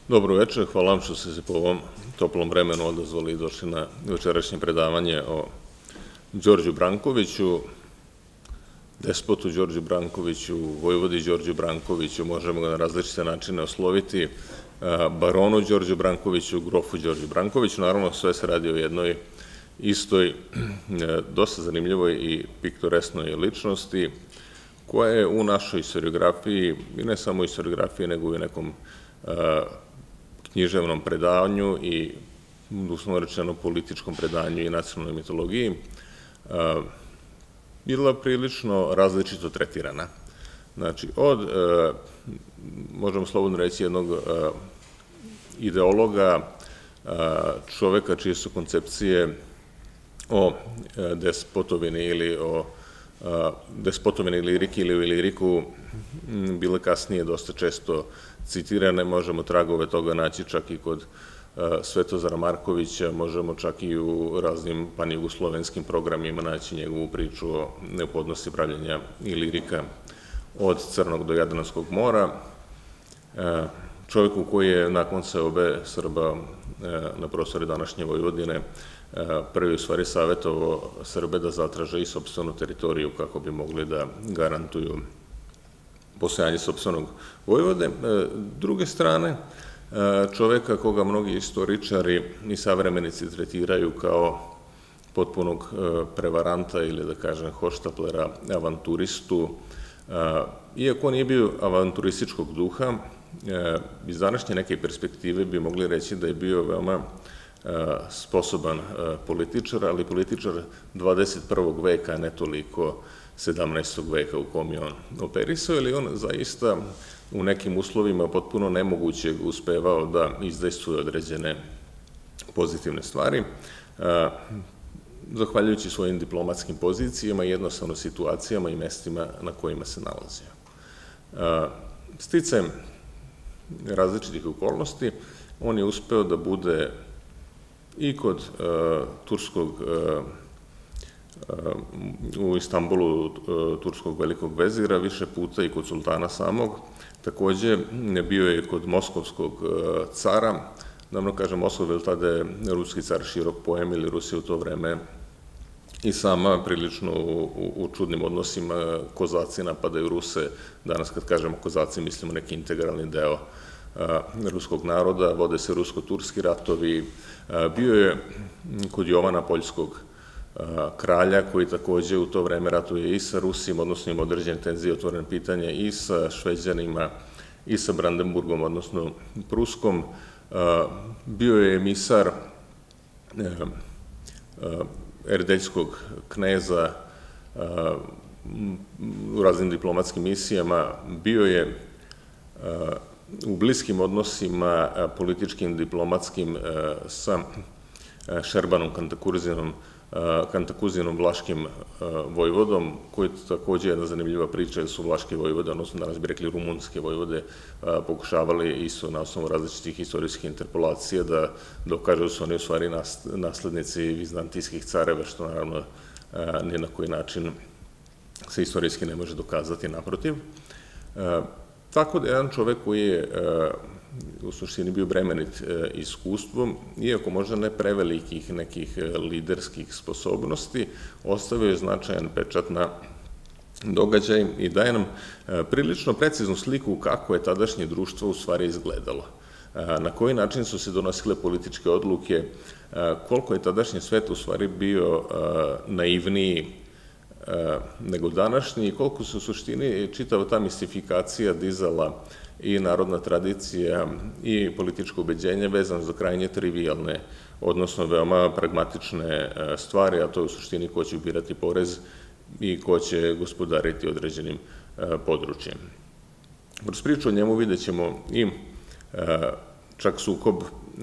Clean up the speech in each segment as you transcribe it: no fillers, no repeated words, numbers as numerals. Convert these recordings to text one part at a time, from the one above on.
Dobro večer, hvala vam što ste se po ovom toplom vremenu odazvali i došli na večerašnje predavanje o Đorđu Brankoviću, despotu Đorđu Brankoviću, vojvodi Đorđu Brankoviću, možemo ga na različite načine osloviti, baronu Đorđu Brankoviću, grofu Đorđu Brankoviću. Naravno, sve se radi o jednoj istoj, dosta zanimljivoj i piktoresnoj ličnosti, koja je u našoj istoriografiji, i ne samo istoriografiji, nego i u nekom književnom predanju i, uslovno rečeno, političkom predanju i nacionalnoj mitologiji, bila prilično različito tretirana. Znači, od, možemo slobodno reći, jednog ideologa, čoveka čije su koncepcije o despotovini ili o despotovini liriki ili u liriku bile kasnije dosta često citirane, možemo tragove toga naći čak i kod Svetozara Markovića, možemo čak i u raznim panjugoslovenskim programima naći njegovu priču o neophodnosti pravljenja i lirika od Crnog do Jadranskog mora. Čovjeku koji je nakon seobe Srba na prostoru današnje Vojvodine prvi u stvari savjetovao Srbe da zatraže i sopstvenu teritoriju kako bi mogli da garantuju postojanje sopstvenog Vojvode. Druge strane, čoveka koga mnogi istoričari i savremenici tretiraju kao potpunog prevaranta ili, da kažem, hoštaplera, avanturistu, iako on nije bio avanturističkog duha, iz današnje neke perspektive bi mogli reći da je bio veoma sposoban političar, ali političar 21. veka, a ne toliko 17. veka u kom je on operisao, ili on zaista u nekim uslovima potpuno nemogućeg uspevao da izdejstvuje određene pozitivne stvari, zahvaljujući svojim diplomatskim pozicijama i jednostavno situacijama i mestima na kojima se nalazio. Sticajem različitih okolnosti, on je uspeo da bude i kod turskog, u Istanbulu, turskog velikog vezira više puta i kod sultana samog. Takođe, bio je kod moskovskog cara. Naravno, kažem Moskov, jer tada je ruski car širok pojam, ili Rusija u to vreme i sama prilično u čudnim odnosima. Kozaci napadaju Ruse. Danas kad kažemo kozaci, mislimo neki integralni deo ruskog naroda, vode se rusko-turski ratovi. Bio je kod Jovana Poljskog kralja, koji takođe u to vreme ratuje i sa Rusima, odnosno ima određene tenzije, otvorene pitanje i sa Šveđanima i sa Brandenburgom, odnosno Pruskom. Bio je emisar erdeljskog kneza u raznim diplomatskim misijama, bio je u bliskim odnosima političkim, diplomatskim sa Šerbanom Kantakuzinom, vlaškim vojvodom, koji je takođe jedna zanimljiva priča, jer su vlaške vojvode, odnosno danas bi rekli rumunske vojvode, pokušavali isto na osnovu različitih istorijskih interpolacija da dokažu da su oni u stvari naslednici vizantijskih careva, što naravno ni na koji način se istorijski ne može dokazati, naprotiv. Tako da jedan čovek koji je u suštini bio bremenit iskustvom, iako možda ne prevelikih nekih liderskih sposobnosti, ostavio je značajan pečat na događaj i daje nam prilično preciznu sliku kako je tadašnje društvo u stvari izgledalo, na koji način su se donosile političke odluke, koliko je tadašnji svet u stvari bio naivniji nego današnji i koliko se u suštini čitava ta mistifikacija dizala i narodna tradicija i političko ubeđenje vezano za krajnje trivialne, odnosno veoma pragmatične stvari, a to je u suštini ko će ubirati porez i ko će gospodariti određenim područjem. Kroz priču o njemu vidjet ćemo i čak sukob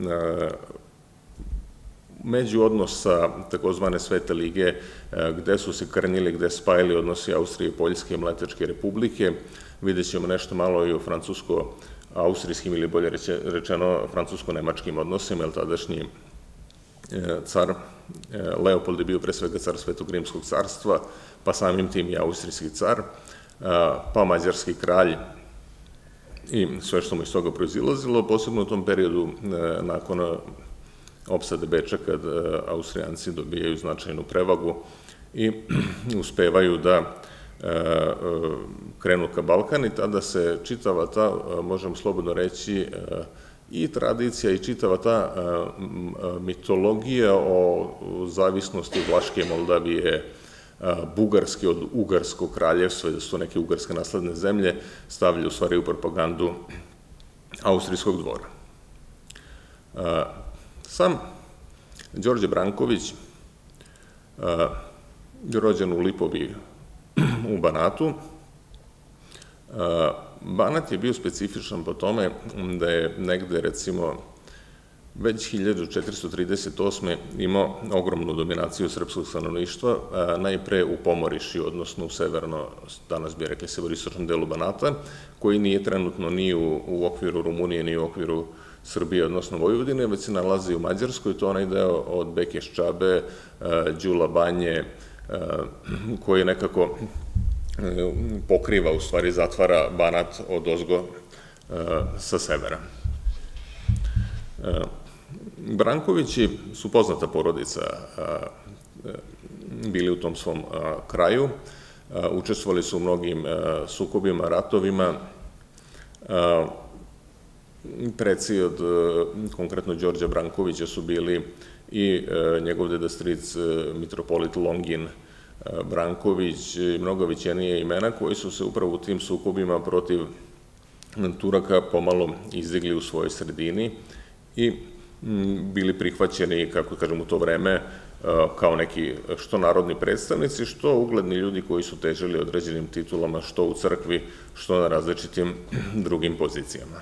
međuodnosa takozvane Svete lige, gde su se krnjili, gde spajali odnosi Austrije, Poljske i Mletačke republike. Vidjet ćemo nešto malo i o francusko-austrijskim ili bolje rečeno francusko-nemačkim odnosima, jer tadašnji car Leopold je bio pre svega car Svetog Rimskog carstva, pa samim tim i austrijski car, pa mađarski kralj i sve što mu iz toga proizilazilo, posebno u tom periodu nakon opsade Beča, kad Austrijanci dobijaju značajnu prevagu i uspevaju da krenu ka Balkan, i tada se čitava ta, možemo slobodno reći, i tradicija i čitava ta mitologija o zavisnosti Vlaške, Moldavije, Bugarske od Ugarskog kraljevstva, da su neke ugarske nasledne zemlje, stavlja u stvari u propagandu austrijskog dvora. Sam Đorđe Branković, rođen u Lipovi u Banatu, Banat je bio specifičan po tome da je negde, recimo, već 1438. imao ogromnu dominaciju srpskog stanovništva, najpre u Pomoriši, odnosno u severno, danas bi rekli severistočnom delu Banata, koji nije trenutno ni u okviru Rumunije, ni u okviru Srbije, odnosno Vojvodine, već se nalazi u Mađarskoj, to je onaj deo od Bekeš Čabe, Đula Banje, koji nekako pokriva, u stvari zatvara Banat od ozgo sa severa. Brankovići su poznata porodica bili u tom svom kraju, učestvovali su u mnogim sukobima, ratovima. Preci od konkretno Đorđa Brankovića su bili i njegov deda stric mitropolit Longin Branković i mnogo vićenije imena koji su se upravo u tim sukobima protiv Turaka pomalo izdigli u svojoj sredini i bili prihvaćeni, kako kažem, u to vreme kao neki što narodni predstavnici, što ugledni ljudi koji su težili određenim titulama, što u crkvi, što na različitim drugim pozicijama.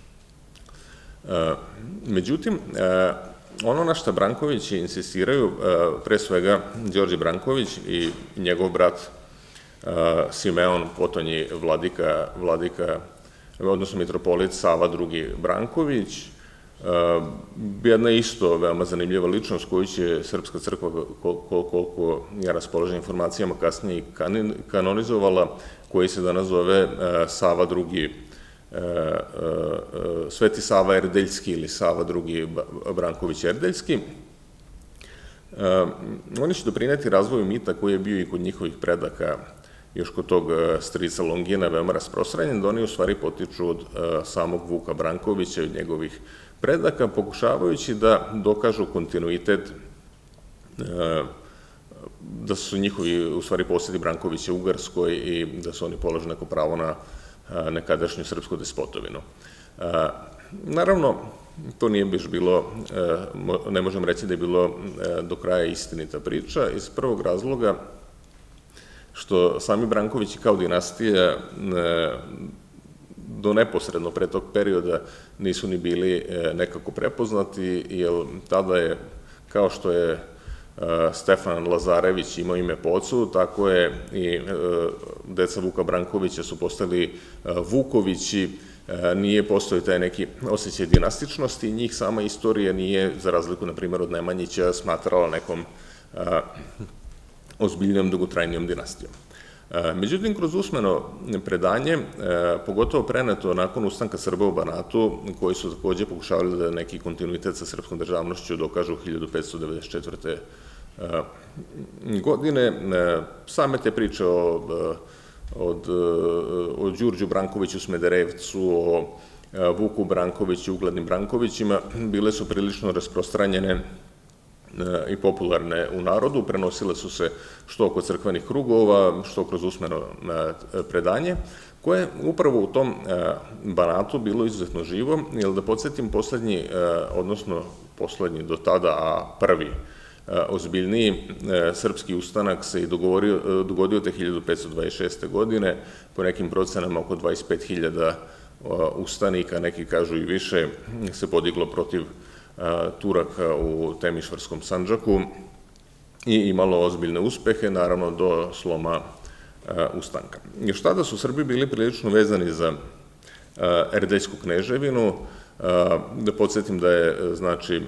Međutim, ono na što Brankovići insistiraju, pre svega Đorđe Branković i njegov brat Simeon, potonji vladika, odnosno mitropolit Sava II. Branković, jedna isto veoma zanimljiva ličnost koju će Srpska crkva, koliko ja raspolažem informacijama, kasnije kanonizovala, koji se danas zove Sava II. Sveti Sava Erdeljski ili Sava II. Branković Erdeljski. Oni će doprineti razvoju mita koji je bio i kod njihovih predaka, još kod tog strica Longina, veoma rasprostranjen, da oni u stvari potiču od samog Vuka Brankovića i njegovih predaka, pokušavajući da dokažu kontinuitet, da su njihovi, u stvari, posjedi Brankovića u Ugarskoj i da su oni položili neko pravo na nekadašnju srpsku despotovinu. Naravno, to nije baš bilo, ne možem reći da je bilo do kraja istinita priča, iz prvog razloga što sami Brankovići kao dinastija do neposredno pre tog perioda nisu ni bili nekako prepoznati, jer tada je, kao što je Stefan Lazarević imao ime po ocu, tako je i deca Vuka Brankovića su postali Vukovići, nije postoji taj neki osjećaj dinastičnosti i njih sama istorija nije, za razliku, na primjer, od Nemanjića, smatrala nekom ozbiljnijom, dugotrajnijom dinastijom. Međutim, kroz usmeno predanje, pogotovo preneto nakon ustanka Srba u Banatu, koji su takođe pokušavali da neki kontinuitet sa srpskom državnošću dokažu 1594. godine, same te priče o Đurđu Brankoviću Smederevcu, o Vuku Brankoviću, uglednim Brankovićima, bile su prilično rasprostranjene i popularne u narodu, prenosile su se što oko crkvenih krugova, što kroz usmeno predanje, koje upravo u tom Banatu bilo izuzetno živo, jer da podsjetim, poslednji, odnosno poslednji do tada, a prvi ozbiljniji srpski ustanak se i dogodio te 1526. godine, po nekim procenama oko 25.000 ustanika, neki kažu i više, se podiglo protiv Turaka u Temišvarskom Sandžaku i imalo ozbiljne uspehe, naravno do sloma ustanka. Još tada su Srbi bili prilično vezani za Erdeljsku kneževinu, da podsjetim da je, znači,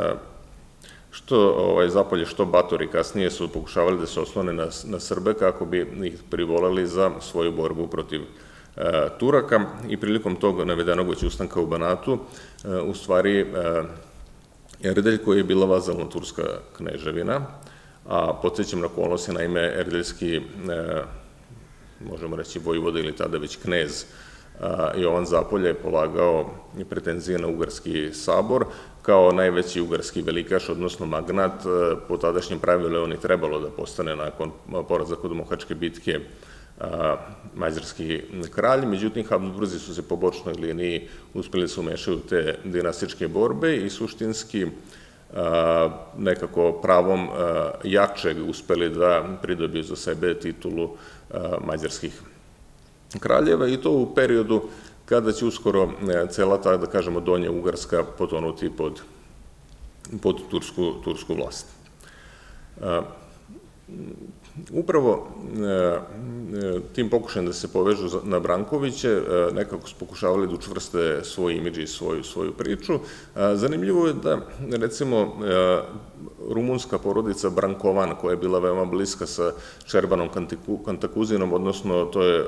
što Zapolje, što Batori kasnije su pokušavali da se oslone na Srbe kako bi ih privolali za svoju borbu protiv Turaka i prilikom tog navedenog već ustanka u Banatu, u stvari Erdelj, koji je bila vazalna turska kneževina, a podsjećam na okolnosti, naime, erdeljski, možemo reći, vojvoda ili tada već knez Jovan Zapolje je polagao pretenzije na Ugarski sabor kao najveći ugarski velikaš, odnosno magnat. Po tadašnjem pravilu on je trebalo da postane nakon poraza kod Mohačke bitke mađarski kralj, međutim Habsburzi su se po bočnoj liniji uspeli se umešaju u te dinastičke borbe i suštinski nekako pravom jačeg uspeli da pridobiju za sebe titulu mađarskih kraljeva i to u periodu kada će uskoro cela ta, da kažemo, Donja Ugarska potonuti pod tursku vlast. Upravo tim pokušajem da se povežu na Brankoviće, nekako su pokušavali da učvrste svoj imidž i svoju priču. Zanimljivo je da, recimo, rumunska porodica Brankovan, koja je bila veoma bliska sa Šerbanom Kantakuzinom, odnosno to je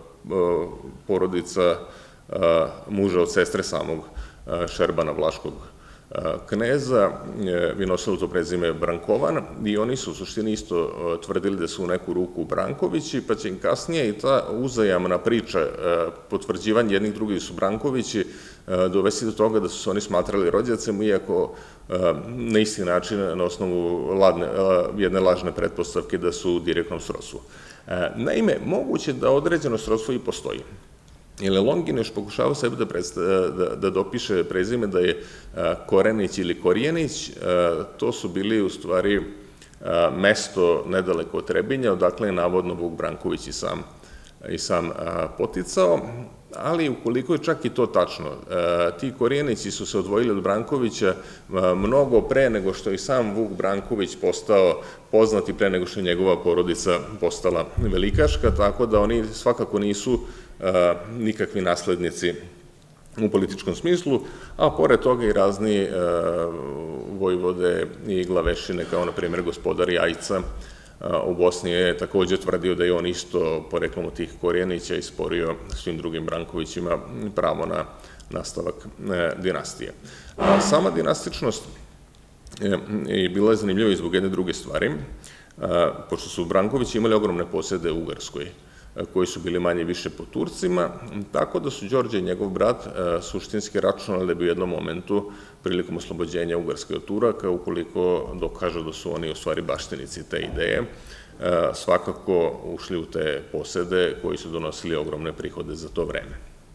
porodica muža od sestre samog Šerbana, vlaškog kneza, bi nosilo to prezime Brankovan i oni su u suštini isto tvrdili da su u neku ruku Brankovići, pa će im kasnije i ta uzajamna priča, potvrđivanje jednih drugih su Brankovići, dovesti do toga da su se oni smatrali rođacem, iako na isti način, na osnovu jedne lažne pretpostavke da su u direktnom srodstvu. Naime, moguće da određeno srodstvo i postoji. Jer Longin pokušava sebe da dopiše prezime da je Korenić ili Korijenić, to su bili u stvari mesto nedaleko od Trebinja, odakle je navodno Vuk Branković i sam poticao, ali ukoliko je čak i to tačno, ti Korijenići su se odvojili od Brankovića mnogo pre nego što je sam Vuk Branković postao poznat i pre nego što je njegova porodica postala velikaška, tako da oni svakako nisu nikakvi naslednici u političkom smislu, a pored toga i razni vojvode i glavešine, kao na primjer gospodar Jajca u Bosni je takođe tvrdio da je on isto poreklom od tih Korijenića isporio svim drugim Brankovićima pravo na nastavak dinastije. Sama dinastičnost je bila zanimljiva i zbog jedne druge stvari, pošto su Brankovići imali ogromne posede u Ugarskoj, koji su bili manje više po Turcima, tako da su Đorđe i njegov brat suštinski računali da bi u jednom momentu, prilikom oslobođenja Ugarske od Turaka, ukoliko dokažu da su oni u stvari baštinici te ideje, svakako ušli u te posede koji su donosili ogromne prihode za to vreme.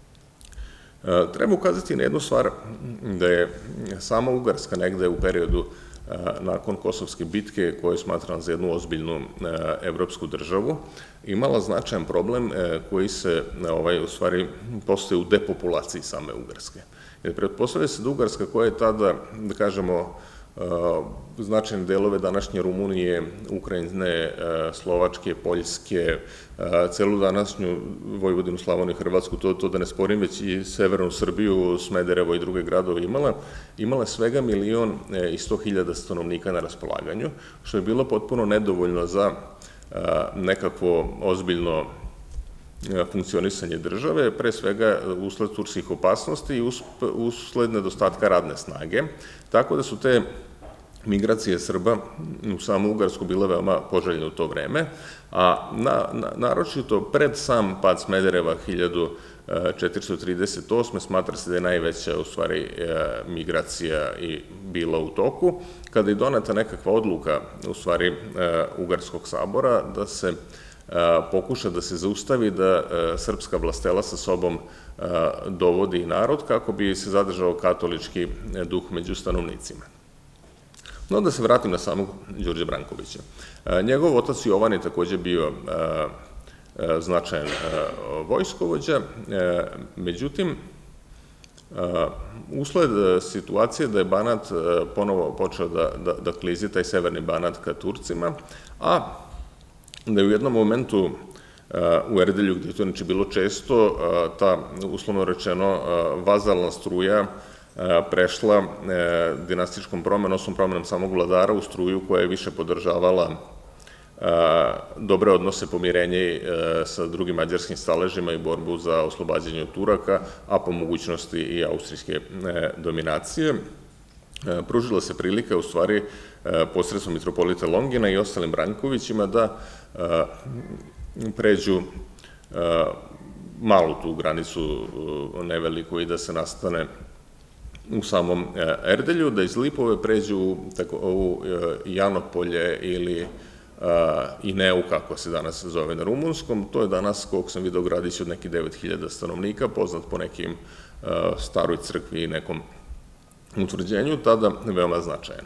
Treba ukazati na jednu stvar, da je sama Ugarska negde u periodu nakon Kosovske bitke, koja je smatrana za jednu ozbiljnu evropsku državu, imala značajan problem koji se u stvari postoji u depopulaciji same Ugarske. Jer pretpostavlja se da Ugarska, koja je tada, da kažemo, značajne delove današnje Rumunije, Ukrajine, Slovačke, Poljske, celu današnju Vojvodinu, Slavoniju, Hrvatsku, to da ne sporim, već i severnu Srbiju, Smederevo i druge gradove imala svega 1.100.000 stanovnika na raspolaganju, što je bilo potpuno nedovoljno za nekakvo ozbiljno funkcionisanje države, pre svega usled turskih opasnosti i usled nedostatka radne snage, tako da su te migracije Srba u samu Ugarsku bile veoma poželjne u to vreme, a naročito pred sam pad Smedereva 1438. smatra se da je najveća u stvari migracija i bila u toku, kada je doneta nekakva odluka u stvari Ugarskog sabora da se pokuša da se zaustavi da srpska vlastela sa sobom dovodi narod kako bi se zadržao katolički duh među stanovnicima. No, da se vratim na samog Đorđa Brankovića. Njegov otac Jovan je takođe bio značajan vojskovođa, međutim, usled situacije da je Banat ponovo počeo da klizi, taj severni Banat ka Turcima, a da je u jednom momentu u Erdelju, gde je to inače bilo često, ta, uslovno rečeno, vazalna struja prešla dinastičkom promenom samog vladara u struju koja je više podržavala dobre odnose, pomirenje sa drugim mađarskim staležima i borbu za oslobađanje od Turaka, a po mogućnosti i austrijske dominacije. Pružila se prilika, u stvari, posredstvom mitropolita Longina i ostalim Brankovićima da pređu malu tu granicu neveliku i da se nastane u samom Erdelju, da iz Lipove pređu u Janopolje ili Ineu, kako se danas zove na rumunskom. To je danas, koliko sam vidio, gradić od nekih 9000 stanovnika, poznat po nekim staroj crkvi i nekom utvrđenju, tada veoma značajan.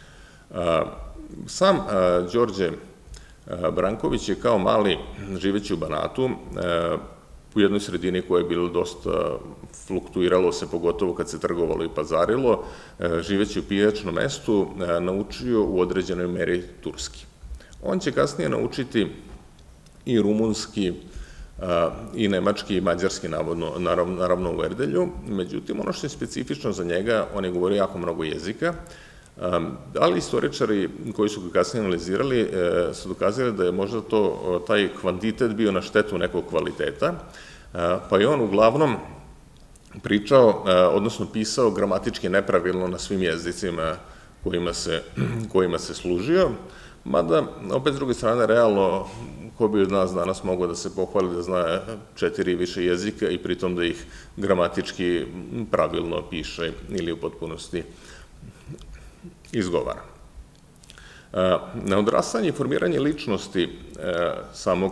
Sam Đorđe Branković je kao mali, živeći u Banatu, u jednoj sredini koja je bilo dosta fluktuiralo se, pogotovo kad se trgovalo i pazarilo, živeći u pijačnom mestu, naučio u određenoj meri turski. On će kasnije naučiti i rumunski, i nemački, i mađarski, naravno u Erdelju. Međutim, ono što je specifično za njega, on je govorio jako mnogo jezika, ali istoričari koji su ga kasnije analizirali su dokazali da je možda taj kvantitet bio na štetu nekog kvaliteta, pa je on uglavnom pričao, odnosno pisao gramatički nepravilno na svim jezicima kojima se služio, mada, opet s druge strane, realno, ko bi od nas danas mogao da se pohvali da zna 4 i više jezika i pritom da ih gramatički pravilno piše ili u potpunosti izgovara. Na odrastanje i formiranje ličnosti samog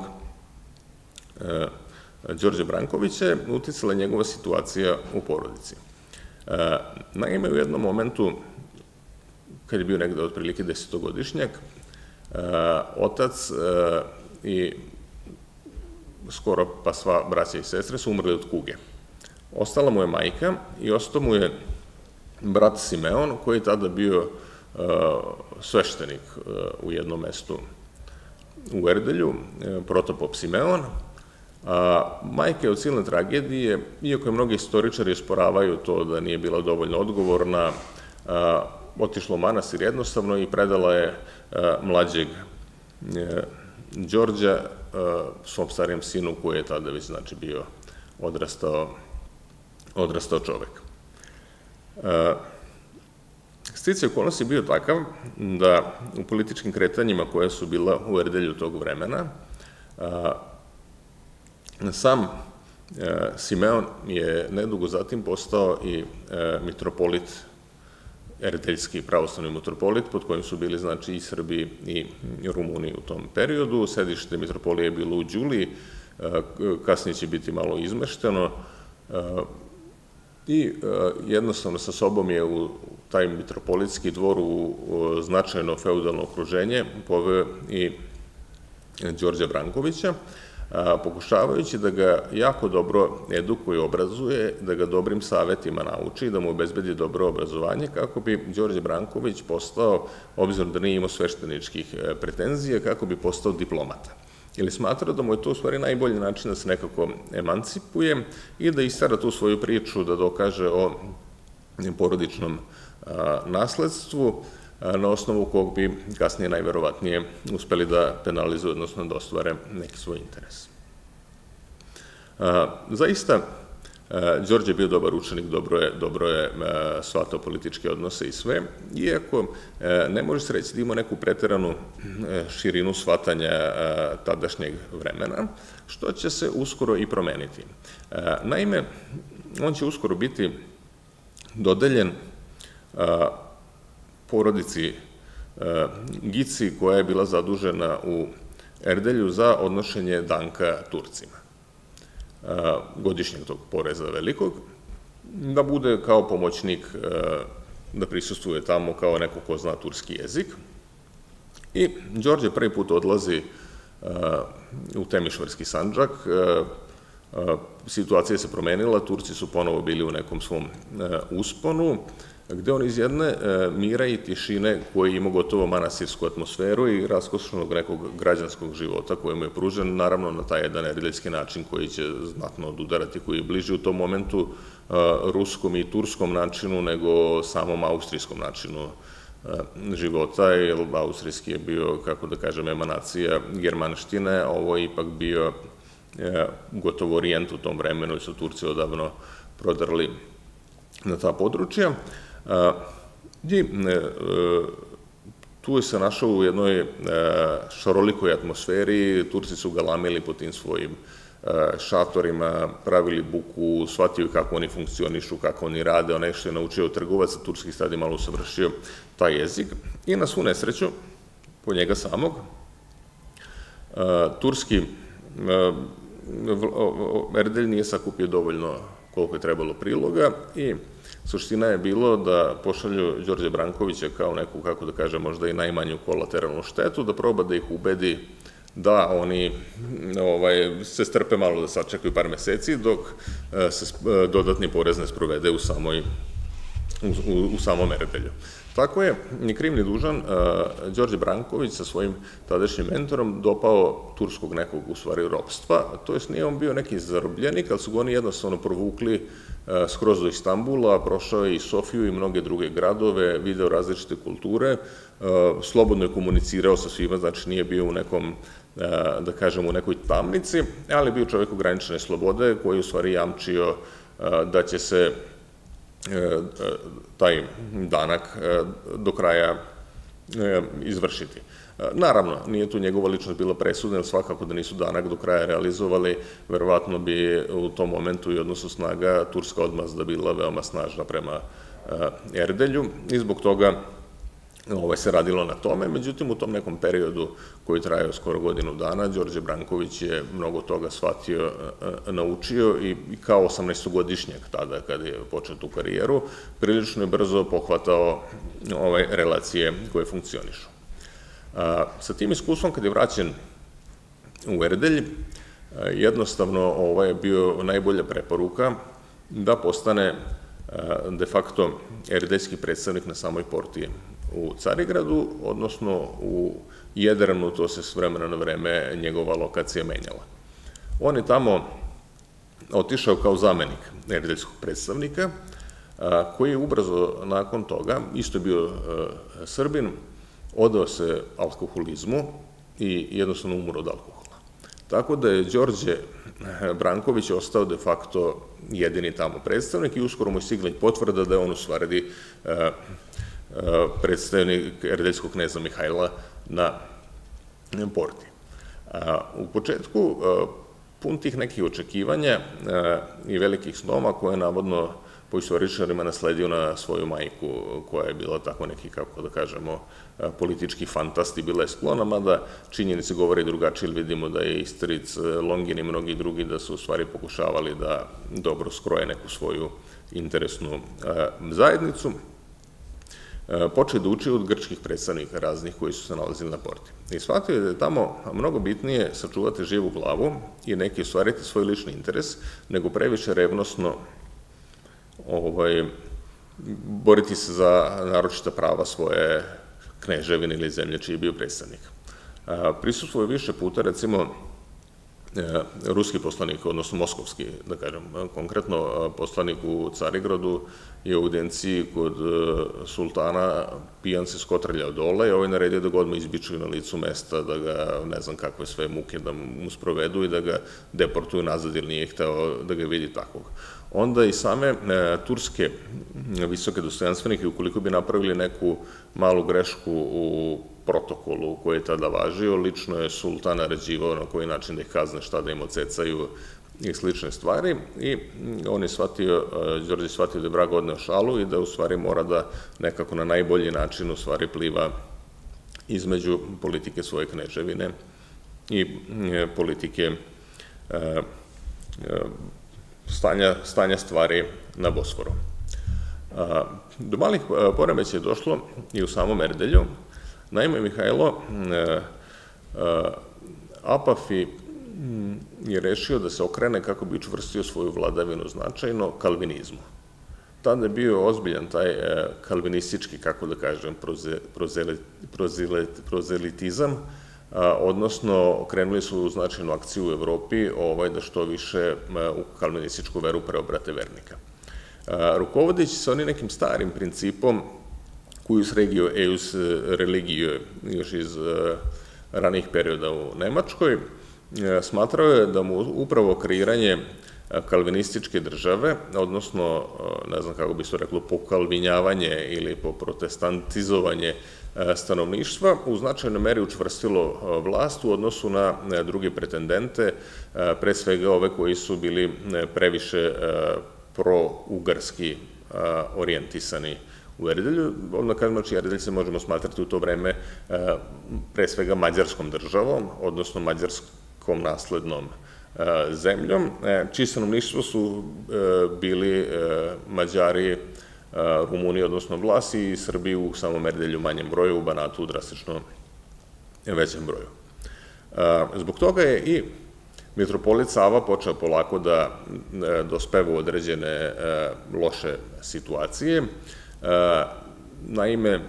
Đorđe Brankovića je uticala njegova situacija u porodici. Naime, u jednom momentu, kad je bio negde otprilike 10-godišnjak, otac i skoro pa sva braća i sestre su umrli od kuge. Ostala mu je majka i ostao mu je brat Simeon, koji je tada bio sveštenik u jednom mestu u Erdelju, protopop Simeon. Majka je od silne tragedije, iako je mnogi istoričari osporavaju to da nije bila dovoljno odgovorna, otišla u manastir jednostavno i predala je mlađeg Đorđa svom starijem sinu, koji je tada već, znači, bio odrastao čovek. Sticaj okolnosti je bio takav da u političkim kretanjima koja su bila u Erdelju tog vremena, sam Simeon je nedugo zatim postao i mitropolit, erdeljski pravoslavni mitropolit, pod kojim su bili, znači, i Srbi i Rumuni u tom periodu. Sedište mitropolije je bilo u Đuliji, kasnije će biti malo izmešteno, i jednostavno sa sobom je u taj mitropolitski dvor u značajno feudalno okruženje poveo i Đorđa Brankovića, pokušavajući da ga jako dobro edukuje, obrazuje, da ga dobrim savetima nauči, da mu obezbedi dobro obrazovanje, kako bi Đorđe Branković postao, obzirom da nije imao svešteničkih pretenzija, kako bi postao diplomata. Ili smatrao da mu je to u stvari najbolji način da se nekako emancipuje i da istara tu svoju priču, da dokaže o porodičnom nasledstvu, na osnovu kog bi kasnije najverovatnije uspeli da penalizuju, odnosno da ostvare neki svoj interes. Zaista, Đorđe je bio dobar učenik, dobro je shvatao političke odnose i sve, iako ne može se reći da ima neku preteranu širinu shvatanja tadašnjeg vremena, što će se uskoro i promeniti. Naime, on će uskoro biti dodeljen porodici Gici, koja je bila zadužena u Erdelju za odnošenje danka Turcima, godišnjeg tog poreza velikog, da bude kao pomoćnik, da prisustuje tamo kao neko ko zna turski jezik. I Đorđe prvi put odlazi u Temišvarski Sandžak, situacija se promenila, Turci su ponovo bili u nekom svom usponu, gde on iz jedne mira i tišine, koji ima gotovo manastirsku atmosferu i raskošnog nekog građanskog života kojemu je pružen, naravno na taj jedan erdeljski način koji će znatno odudarati, koji je bliži u tom momentu ruskom i turskom načinu nego samom austrijskom načinu života, jer austrijski je bio, kako da kažem, emanacija germanštine, ovo je ipak bio gotovo orijent u tom vremenu i su Turci odavno prodrli na ta područja. I tu je se našao u jednoj šarolikoj atmosferi, Turci su galamili po tim svojim šatorima, pravili buku, shvatio kako oni funkcionišu, kako oni rade, onaj što je naučio trgovaca, turski sad je malo usavršio taj jezik i na svu nesreću, po njega samog, turski Erdelj nije sakupio dovoljno koliko je trebalo priloga i suština je bilo da pošalju Đorđe Brankovića kao neku, kako da kažem, možda i najmanju kolateralnu štetu, da proba da ih ubedi da oni se strpe malo da sačekaju par meseci dok se dodatni porez ne sprovede u samom Erdelju. Tako je, ni kriv ni dužan, Đorđe Branković sa svojim tadašnjim mentorom dopao turskog nekog, u stvari, ropstva, to jest nije on bio neki zarobljenik, ali su ga oni jednostavno provukli skroz do Istanbula, prošao je i Sofiju i mnoge druge gradove, video različite kulture, slobodno je komunicirao sa svima, znači nije bio u nekom, da kažem, u nekoj tamnici, ali je bio čovjek ograničene slobode koji je u stvari jamčio da će se taj danak do kraja izvršiti. Naravno, nije tu njegova ličnost bila presudna, jer svakako da nisu danak do kraja realizovali, verovatno bi u tom momentu i odnosu snaga turska odmazda bila veoma snažna prema Erdelju i zbog toga se radilo na tome. Međutim, u tom nekom periodu koji je trajao skoro godinu dana, Đorđe Branković je mnogo toga shvatio, naučio i kao 18-godišnjak tada, kada je počeo tu karijeru, prilično je brzo pohvatao relacije koje funkcionišu. Sa tim iskustvom, kad je vraćen u Erdelj, jednostavno ovo je bio najbolja preporuka da postane de facto erdeljski predstavnik na samoj porti u Carigradu, odnosno u Jedranu, to se s vremena na vreme njegova lokacija menjala. On je tamo otišao kao zamenik erdeljskog predstavnika, koji je ubrzo nakon toga, isto je bio Srbin, odao se alkoholizmu i jednostavno umro od alkohola. Tako da je Đorđe Branković ostao de facto jedini tamo predstavnik i uskoro mu je stigla i potvrda da je on u stvari predstavnik erdeljskog kneza Mihajla na porti. U početku, pun tih nekih očekivanja i velikih snova koje je navodno po istoričarima nasledio na svoju majku, koja je bila tako neki, kako da kažemo, politički fantast i bila je sklona, mada činjenice govore drugačije, ili vidimo da je i stric Longin i mnogi drugi da su u stvari pokušavali da dobro skroje neku svoju interesnu zajednicu. Počeo da uči od grčkih predstavnika raznih koji su se nalazili na porti. I shvatio je da je tamo mnogo bitnije sačuvati živu glavu i neki ostvariti svoj lični interes, nego previše revnosno boriti se za naročita prava svoje kneževine ili zemlje čiji je bio predstavnik. Prisustvuje više puta, recimo, ruski poslanik, odnosno moskovski, da kažem, konkretno poslanik u Carigradu je u audienciji kod sultana pijan se skotrljao dole i ovaj naredio da ga odmah izbičuju na licu mesta, da ga, ne znam kakve sve muke da mu sprovedu i da ga deportuju nazad jer nije hteo da ga vidi takvog. Onda i same turske visoke dostojanstvenike, ukoliko bi napravili neku malu grešku u protokolu koji je tada važio, lično je sultan naređivao na koji način da ih kazne, šta da im ocecaju i slične stvari i on je shvatio, Đorđe je shvatio da je vrag odneo šalu i da u stvari mora da nekako na najbolji način u stvari pliva između politike svoje kneževine i politike stanja stvari na Bosforu. Do malih poremećaja je došlo i u samom Erdelju. Naime, Mihajlo Apafi je rešio da se okrene kako bi učvrstio svoju vladavinu značajno kalvinizmu. Tada je bio ozbiljan taj kalvinistički, kako da kažem, prozelitizam, odnosno okrenuli su značajnu akciju u Evropi da što više u kalvinističku veru preobrate vernika. Rukovodeći se oni nekim starim principom cuius regio eius religio, još iz ranijih perioda u Nemačkoj, smatrao je da mu upravo kreiranje kalvinističke države, odnosno, ne znam kako bi se reklo, pokalvinjavanje ili poprotestantizovanje stanovništva, u značajnoj meri učvrstilo vlast u odnosu na druge pretendente, pre svega ove koji su bili previše pro-ugarski orijentisani u Erdelju. Odmah kažem, znači Erdelj se možemo smatrati u to vreme pre svega mađarskom državom, odnosno mađarskom naslednom zemljom, čiji stanovništvo su bili Mađari, Rumuni, odnosno Vlasi, i Srbi u samom Erdelju manjem broju, u Banatu u drastično većem broju. Zbog toga je i mitropolit Sava počeo polako da dospeva u određene loše situacije. Naime,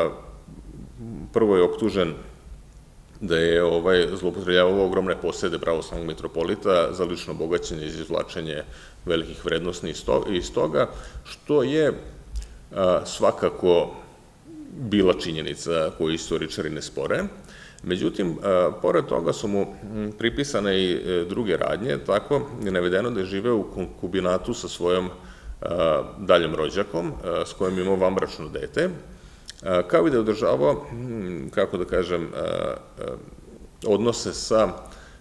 prvo je optužen da je zloupotrebljavao ogromne posede pravoslavnog mitropolita za lično bogaćenje i izvlačenje velikih vrednosti iz toga, što je svakako bila činjenica koju istoričari ne spore. Međutim, pored toga su mu pripisane i druge radnje, tako je navedeno da je živeo u konkubinatu sa svojom daljom rođakom, s kojom imao vanbračno dete, kao i da je održavao, kako da kažem, odnose sa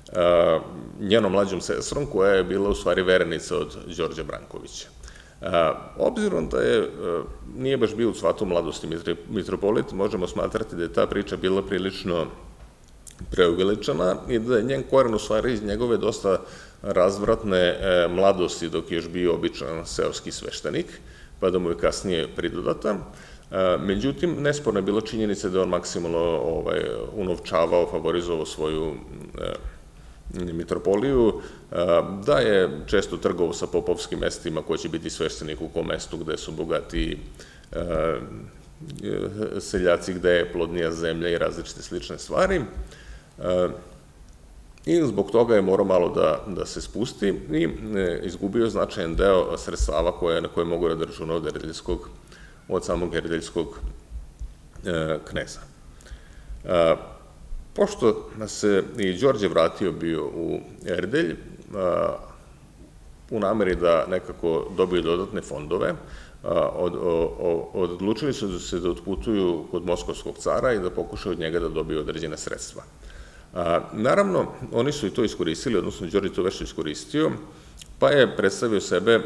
njenom mlađom sestrom, koja je bila u stvari verenica od Đorđa Brankovića. Obzirom da nije baš bio u cvatu mladosti mitropolit, možemo smatrati da je ta priča bila prilično preuveličana i da je njen koren u stvari iz njegove dosta razvratne mladosti dok je još bio običan seoski sveštenik, pa da mu je kasnije pridodata. Međutim, nesporna je bila činjenica da je on maksimalno unovčavao, favorizovao svoju mitropoliju, da je često trgovao sa popovskim mestima ko će biti sveštenik u kom mestu gde su bogati seljaci, gde je plodnija zemlja i različite slične stvari. I zbog toga je morao malo da se spusti i izgubio značajan deo sredstava na koje mogu da računa od samog erdeljskog kneza. Pošto se i Đorđe vratio bio u Erdelj, u nameri da nekako dobiju dodatne fondove, odlučili su se da otputuju kod moskovskog cara i da pokušaju od njega da dobiju određene sredstva. Naravno, oni su i to iskoristili, odnosno Đorđe to već iskoristio, pa je predstavio sebe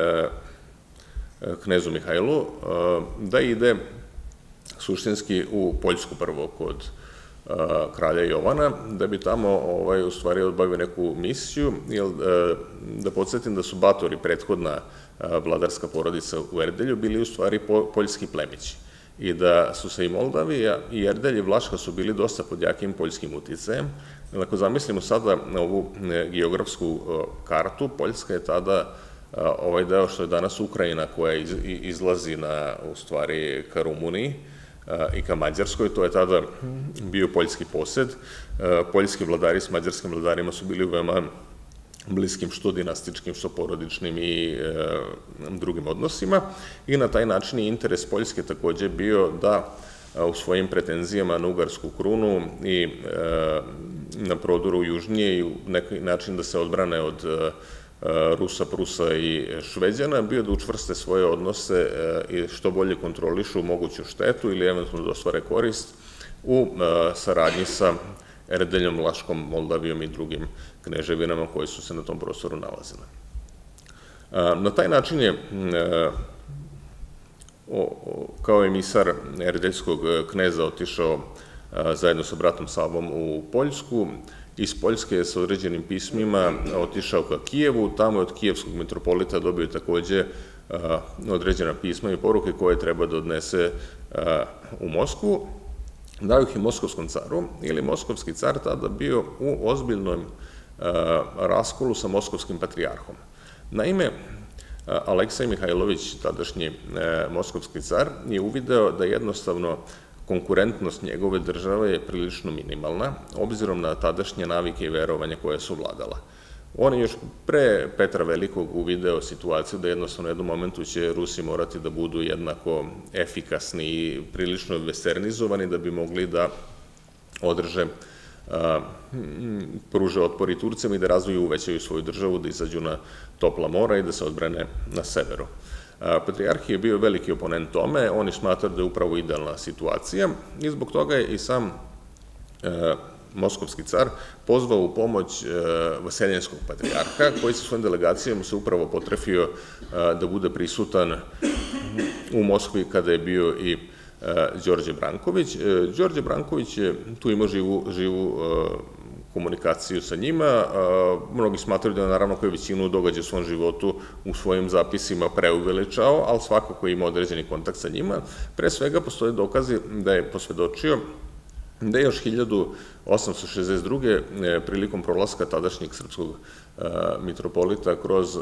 knezu Mihajlu da ide suštinski u Poljsku prvo kod kralja Jovana, da bi tamo u stvari obavio neku misiju, da podsjetim da su Batori, prethodna vladarska porodica u Erdelju, bili u stvari poljski plemići i da su se i Moldavija i Erdelj i Vlaška su bili dosta pod jakim poljskim uticajem. Ako zamislimo sada na ovu geografsku kartu, Poljska je tada ovaj deo što je danas Ukrajina, koja izlazi u stvari ka Rumuniji i ka Mađarskoj, to je tada bio poljski posed. Poljski vladari s mađarskim vladarima su bili u veoma bliskim, što dinastičkim, što porodičnim i drugim odnosima, i na taj način je interes Poljske takođe bio da u svojim pretenzijama na ugarsku krunu i na prodoru južnije i u neki način da se odbrane od Rusa, Prusa i Šveđana, bio da učvrste svoje odnose i što bolje kontrolišu moguću štetu ili eventualno da ostvare korist u saradnji sa Erdeljom, Vlaškom, Moldavijom i drugim kneževinama koji su se na tom prostoru nalazile. Na taj način je kao emisar erdeljskog kneza otišao zajedno sa bratom Savom u Poljsku. Iz Poljske je sa određenim pismima otišao ka Kijevu, tamo je od kijevskog mitropolita dobio takođe određena pisma i poruke koje treba da odnese u Moskvu. Dao ih je moskovskom caru, ili moskovski car tada bio u ozbiljnom raskolu sa moskovskim patrijarhom. Naime, Aleksej Mihajlović, tadašnji moskovski car, je uvideo da jednostavno konkurentnost njegove države je prilično minimalna, obzirom na tadašnje navike i verovanja koje su vladala. On je još pre Petra Velikog uvideo situaciju da jednostavno u jednom momentu će Rusi morati da budu jednako efikasni i prilično westernizovani da bi mogli da održe, pruže otpor i Turcima i da razviju i uvećaju svoju državu, da izađu na topla mora i da se odbrane na severu. Patrijarh je bio veliki oponent tome, oni smatraju da je upravo idealna situacija i zbog toga je i sam moskovski car pozvao u pomoć vaseljenskog patrijarha, koji sa svojim delegacijama se upravo potrefio da bude prisutan u Moskvi kada je bio i Đorđe Branković. Đorđe Branković je tu imao živu komunikaciju sa njima. Mnogi smatraju da je naravno koji većinu događaja u svom životu u svojim zapisima preuveličao, ali svakako ima određeni kontakt sa njima. Pre svega postoje dokazi da je posvedočio da je još 1862. prilikom prolaska tadašnjeg srpskog mitropolita kroz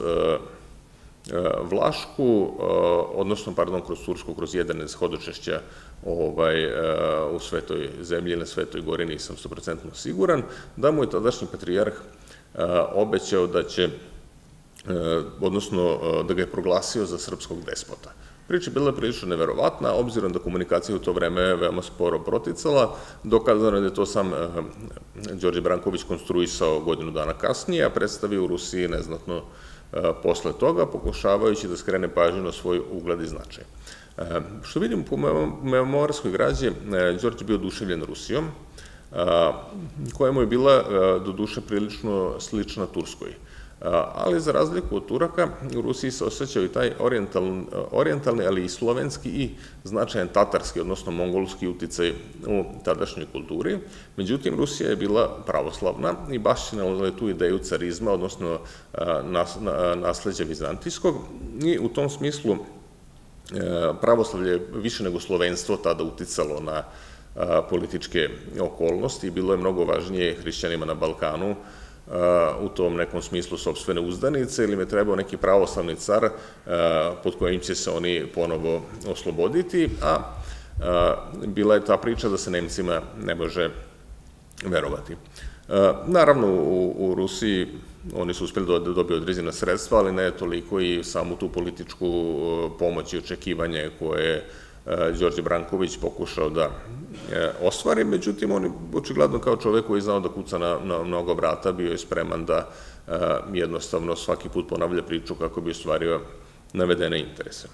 Vlašku, odnosno, kroz Tursku, kroz jedan iz hodočešća u Svetoj zemlji ili na Svetoj gori, nisam 100% siguran, da mu je tadašnji patrijarh obećao da će, odnosno, da ga je proglasio za srpskog despota. Priča je bila prilično neverovatna, obzirom da komunikacija u to vreme veoma sporo proticala, dokazano je da je to sam Đorđe Branković konstruisao godinu dana kasnije, a predstavio u Rusiji neznatno posle toga, pokušavajući da skrene pažnju na svoj ugled i značaj. Što vidim po memoarskoj građi, Đorđe je bio oduševljen Rusijom, koja mu je bila do duše prilično slična Turskoj. Ali za razliku od Turaka, u Rusiji se osjećao i taj orijentalni, ali i slovenski i značajan tatarski, odnosno mongolski uticaj u tadašnjoj kulturi. Međutim, Rusija je bila pravoslavna i baštinala je tu ideju carizma, odnosno nasleđa vizantijskog, i u tom smislu pravoslavlje je više nego slovenstvo tada uticalo na političke okolnosti i bilo je mnogo važnije hrišćanima na Balkanu u tom nekom smislu sopstvene uzdanice, ili im je trebao neki pravoslavni car pod kojim će se oni ponovo osloboditi, a bila je ta priča da se Nemcima ne može verovati. Naravno, u Rusiji oni su uspjeli da dobiju određena sredstva, ali ne toliko i samu tu političku pomoć i očekivanje koje je Đorđe Branković pokušao da ostvari. Međutim, on je očigledno kao čovek koji je znao da kuca na mnogo vrata, bio je spreman da jednostavno svaki put ponavlja priču kako bi ostvario navedene interese.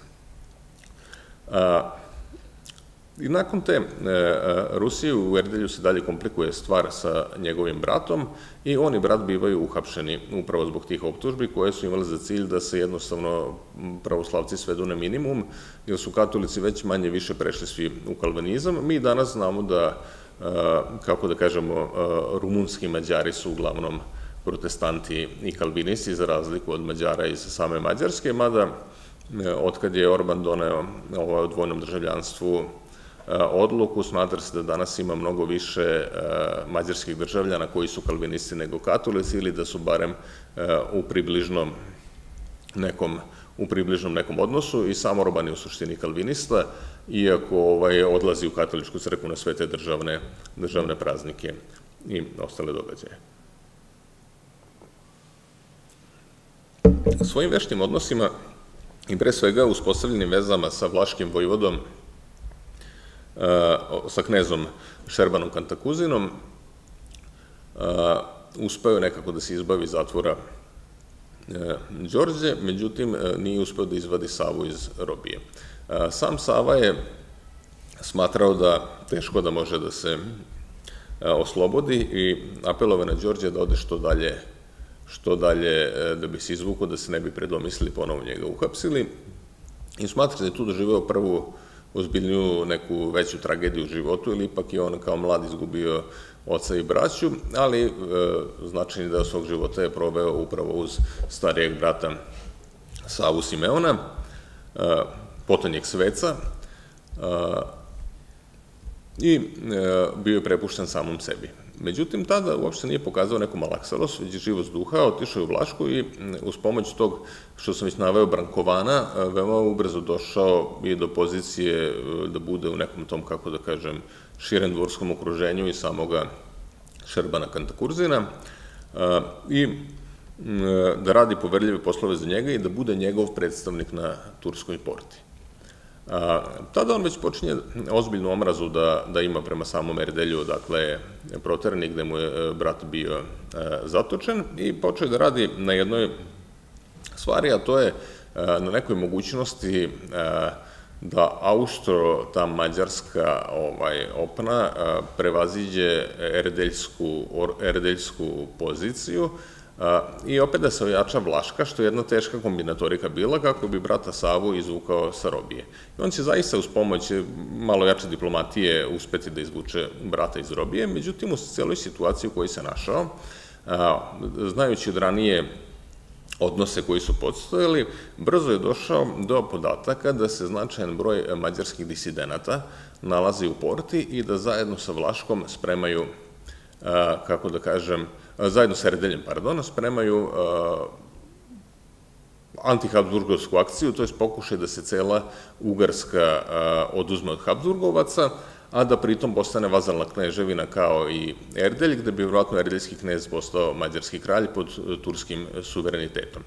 I nakon te Rusije u Erdelju se dalje komplikuje stvar sa njegovim bratom i on i brat bivaju uhapšeni upravo zbog tih optužbi koje su imali za cilj da se jednostavno pravoslavci svedu na minimum, jer su katolici već manje više prešli svi u kalvinizam. Mi danas znamo da, kako da kažemo, rumunski Mađari su uglavnom protestanti i kalvinisti, za razliku od Mađara iz same Mađarske, mada otkad je Orban doneo o dvojnom državljanstvu odluku, smatra se da danas ima mnogo više mađarskih državljana koji su kalvinisti nego katolici, ili da su barem u približnom nekom odnosu, i sam Orban je u suštini kalvinista, iako odlazi u katoličku crkvu na sve te državne praznike i ostale događaje. Svojim veštim odnosima i pre svega uspostavljenim vezama sa vlaškim vojvodom, sa knezom Šerbanom Kantakuzinom, uspeo je nekako da se izbavi zatvora Đorđe, međutim nije uspeo da izvadi Savu iz robije. Sam Sava je smatrao da teško da može da se oslobodi i apelovao na Đorđe da ode što dalje da bi se izvukao, da se ne bi predomislili, ponovo njega uhapsili, i smatra da je tu doživeo prvu ozbiljniju neku veću tragediju u životu, ili ipak je on kao mlad izgubio oca i braću, ali značajni deo svog života je proveo upravo uz starijeg brata Savu Simeona, potonjeg sveca, i bio je prepušten samom sebi. Međutim, tada uopšte nije pokazao neku malaksarost, već je živost duha, otišao je u Vlašku i uz pomoć tog, što sam već naveo, Brankovana, veoma ubrzo došao i do pozicije da bude u nekom tom, kako da kažem, širem dvorskom okruženju i samoga Šerbana Kantakurzina, i da radi poverljive poslove za njega i da bude njegov predstavnik na turskoj porti. Tada on već počinje ozbiljnu omrazu da ima prema samom Erdelju, dakle, proterani gde mu je brat bio zatočen i počeo da radi na jednoj stvari, a to je na nekoj mogućnosti da ta mađarska opna prevaziđe erdeljsku poziciju i opet da se ojača Vlaška, što je jedna teška kombinatorika bila, kako bi brata Savu izvukao sa robije. I on će zaista uz pomoć malo jače diplomatije uspeti da izvuče brata iz robije, međutim u celoj situaciji u kojoj se našao, znajući od ranije odnose koji su podstojali, brzo je došao do podataka da se značajan broj mađarskih disidenata nalazi u porti i da zajedno sa Vlaškom spremaju, kako da kažem, zajedno sa Erdeljem, spremaju anti-Habsburgovsku akciju, to je pokušaj da se cela Ugarska oduzme od Habsburgovaca, a da pritom postane vazalna kneževina kao i Erdelj, gde bi vjerojatno erdeljski knez postao mađarski kralj pod turskim suverenitetom.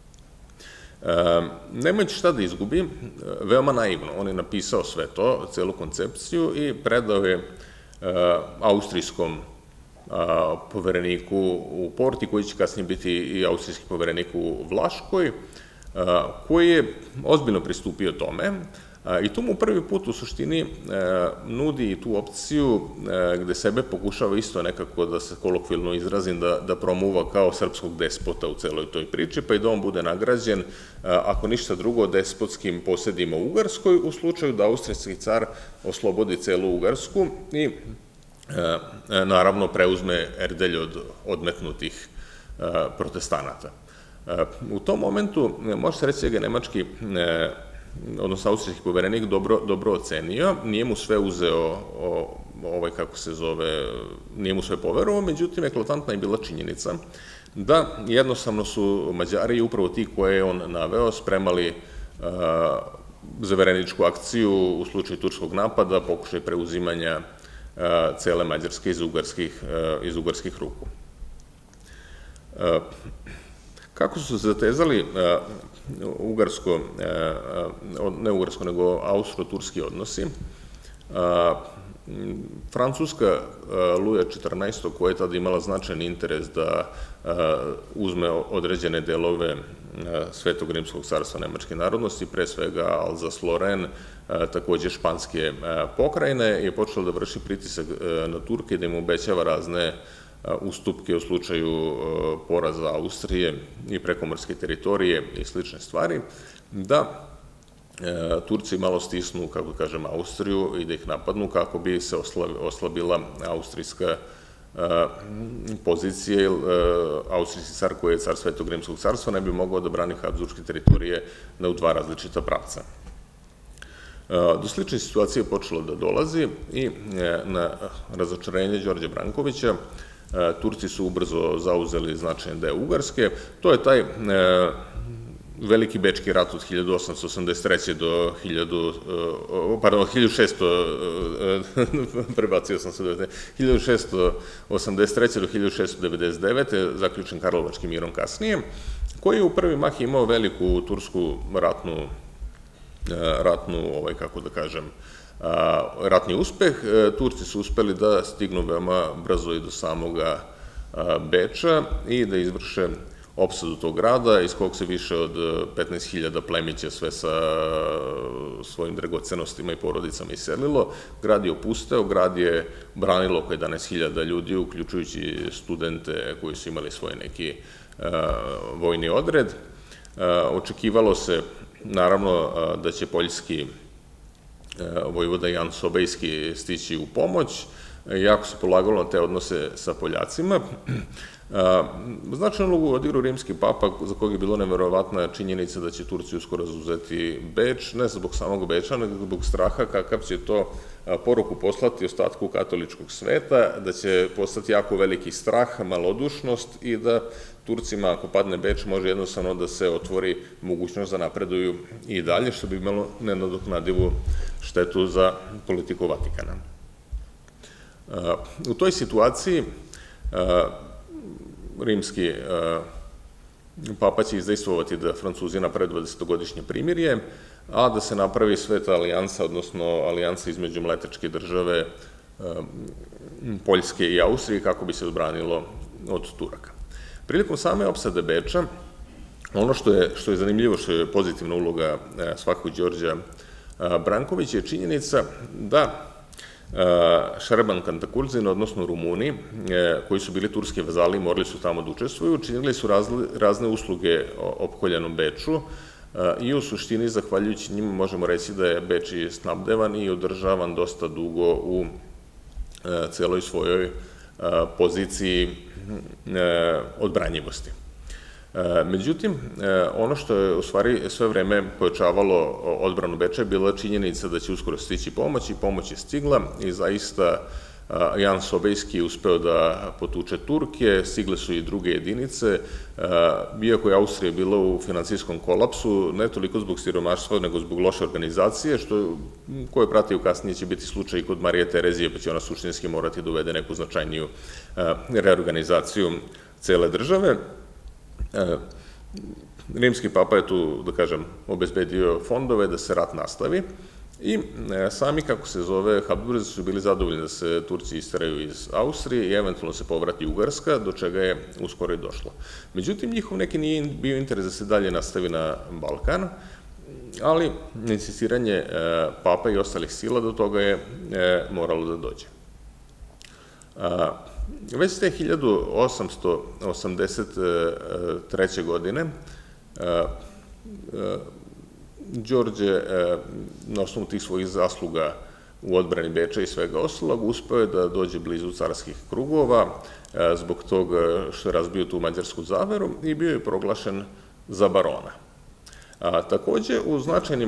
Nemajući šta da izgubi, veoma naivno, on je napisao sve to, celu koncepciju i predao je austrijskom povereniku u porti, koji će kasnije biti i austrijski poverenik u Vlaškoj, koji je ozbiljno pristupio tome i tu mu prvi put u suštini nudi i tu opciju gde sebe pokušava isto nekako, da se kolokvilno izrazim, da promuva kao srpskog despota u celoj toj priči, pa i da on bude nagrađen, ako ništa drugo, despotskim posedima u Ugarskoj, u slučaju da austrijski car oslobodi celu Ugarsku i naravno preuzme Erdelj od odmetnutih protestanata. U tom momentu, može se reći da ga nemački, odnosno austrijski poverenik dobro ocenio, nije mu sve uzeo, kako se zove, nije mu sve poverovao, međutim, eklatantna je bila činjenica da jednostavno su Mađari, upravo ti koje je on naveo, spremali zavereničku akciju u slučaju turskog napada, pokušaj preuzimanja cele Mađarske iz ugarskih ruku. Kako su se zatezali ne ugarsko, nego austro-turski odnosi, Francuska Luja XIV, koja je tada imala značajan interes da uzme određene delove Svetog rimskog carstva nemačke narodnosti, pre svega Alsace-Lorraine, takođe španske pokrajine, je počela da vrši pritisak na Turke i da im obećava razne ustupke u slučaju poraza Austrije i prekomorske teritorije i slične stvari, da Turci malo stisnu, kako da kažem, Austriju i da ih napadnu kako bi se oslabila austrijska pozicija, jer austrijski car koji je car Svetog rimskog carstva ne bi mogao da brani habsburgske teritorije u dva različita pravca. Do slične situacije je počelo da dolazi i na razočarenje Đorđa Brankovića Turci su ubrzo zauzeli značajan deo Ugarske. To je taj Veliki bečki rat od 1883. do 1683. do 1699. zaključen Karlovačkim mirom kasnije, koji je u prvi mah imao veliku tursku kako da kažem, ratni uspeh. Turci su uspeli da stignu veoma brzo i do samoga Beča i da izvrše opsadu tog grada, iz kog se više od 15.000 plemića sve sa svojim dragocenostima i porodicama iselilo. Grad je opusteo, grad je branilo oko 11.000 ljudi, uključujući studente koji su imali svoj neki vojni odred. Očekivalo se, naravno, da će poljski vojvoda Jan Sobejski stići u pomoć, jako se polagalo na te odnose sa Poljacima. Značajnu ulogu odigrao rimski papa, za kog je bilo neverovatna činjenica da će Turci uskoro zauzeti Beč, ne zbog samog Beča, nego zbog straha kakav će to poruku poslati ostatku katoličkog sveta, da će postati jako veliki strah, malodušnost i da Turcima, ako padne Beč, može jednostavno da se otvori mogućnost da napreduju i dalje, što bi imalo nenadoknadivu štetu za politiku Vatikana. U toj situaciji rimski Papa će izdejstvovati da Francuzi naprave 20-godišnje primirje, a da se napravi Sveta alijansa, odnosno alijansa između mletačke države Poljske i Austrije, kako bi se odbranilo od Turaka. Prilikom same opsade Beča, ono što je zanimljivo, što je pozitivna uloga svakog Đorđa Brankovića, je činjenica da Šereban Kantakurzin, odnosno Rumuni, koji su bili turski vazali i morali su tamo da učestvuju, činili su razne usluge opkoljenom Beču i u suštini, zahvaljujući njima, možemo reći da je Beč i snabdevan i održavan dosta dugo u celoj svojoj poziciji odbranjivosti. Međutim, ono što je u stvari sve vreme pojačavalo odbranu Beča je bila činjenica da će uskoro stići pomoć, i pomoć je stigla i zaista Jan Sobejski je uspeo da potuče Turke, stigle su i druge jedinice, iako je Austrija bila u finansijskom kolapsu, ne toliko zbog siromaštva, nego zbog loše organizacije, koje pratio kasnije će biti slučaj i kod Marije Terezije, pa će ona suštinski morati da uvede neku značajniju reorganizaciju cele države. Rimski papa je tu, da kažem, obezbedio fondove da se rat nastavi i sami, kako se zove, Habsburzi su bili zadovoljni da se Turci isteraju iz Austrije i eventualno se povrati Ugarska, do čega je uskoro i došlo. Međutim, njihov neki nije bio interes da se dalje nastavi na Balkan, ali insistiranje papa i ostalih sila do toga je moralo da dođe. Već te 1883. godine Đorđe, na osnovu tih svojih zasluga u odbrani Beča i svega ostalog, uspeo je da dođe blizu carskih krugova zbog toga što je razbio tu mađarsku zaveru i bio je proglašen za barona. Takođe, u značajnim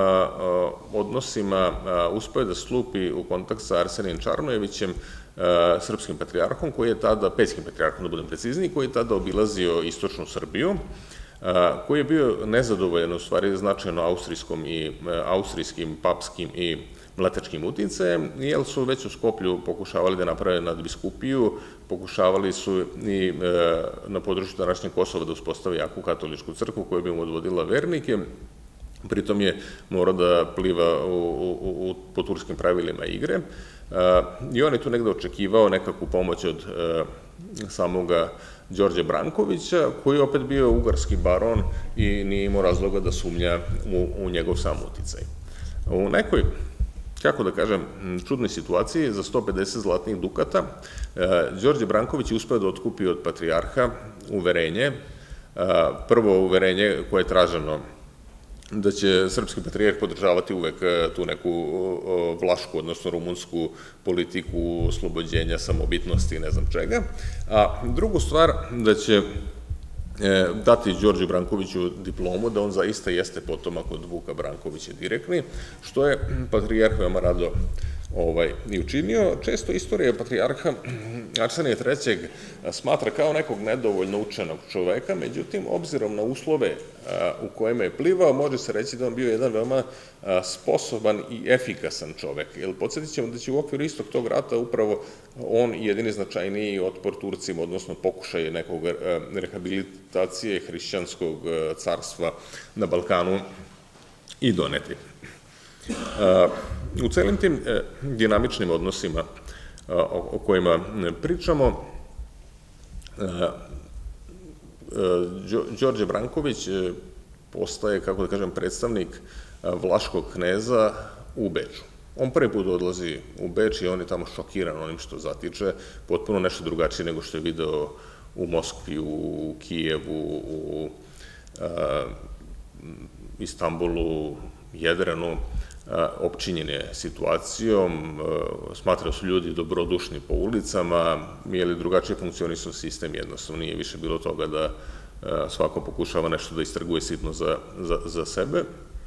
odnosima uspeo je da stupi u kontakt sa Arsenijem Čarnojevićem, srpskim patrijarhom, koji je tada, pećkim patrijarhom da budem precizniji, koji je tada obilazio istočnu Srbiju, koji je bio nezadovoljan u stvari značajno austrijskim, papskim i mletačkim uticajem, jer su već u Skoplju pokušavali da naprave nadbiskupiju, pokušavali su i na području današnjeg Kosova da uspostave jaku katoličku crkvu koja bi mu odvodila vernike, pritom je morao da pliva po turskim pravilima igre i on je tu negde očekivao nekakvu pomoć od samoga Đorđa Brankovića, koji je opet bio ugarski baron i nije imao razloga da sumnja u njegov sam uticaj. U nekoj, kako da kažem, čudnoj situaciji, za 150 zlatnih dukata, Đorđe Branković je uspeo da otkupi od patrijarha uverenje, prvo uverenje koje je traženo da će srpski patrijarh podržavati uvek tu neku vlašku, odnosno rumunsku politiku oslobođenja, samobitnosti i ne znam čega, a drugu stvar da će dati Đorđu Brankoviću diplomu da on zaista jeste potomak od Vuka Brankovića direktni, što je patrijarh veoma rado i učinio. Često istorija patrijarha Arsenija III. Smatra kao nekog nedovoljno učenog čoveka, međutim, obzirom na uslove u kojima je plivao, može se reći da on bio jedan veoma sposoban i efikasan čovek. Jer podsjetit ćemo da će u okviru istog tog rata upravo on jedini značajniji otpor Turcima, odnosno pokušaj nekog rehabilitacije hrišćanskog carstva na Balkanu i doneti. U celim tim dinamičnim odnosima o kojima pričamo, Đorđe Branković postaje, kako da kažem, predstavnik vlaškog kneza u Beču. On prvi put odlazi u Beč i on je tamo šokiran onim što zatiče, potpuno nešto drugačije nego što je video u Moskvi, u Kijevu, u Istanbulu, Jedranu. Opčinjen je situacijom, smatrao su ljudi dobrodušni po ulicama, je li drugačije funkcionisao sistem, jednostavno nije više bilo toga da svako pokušava nešto da istrguje sitno za sebe.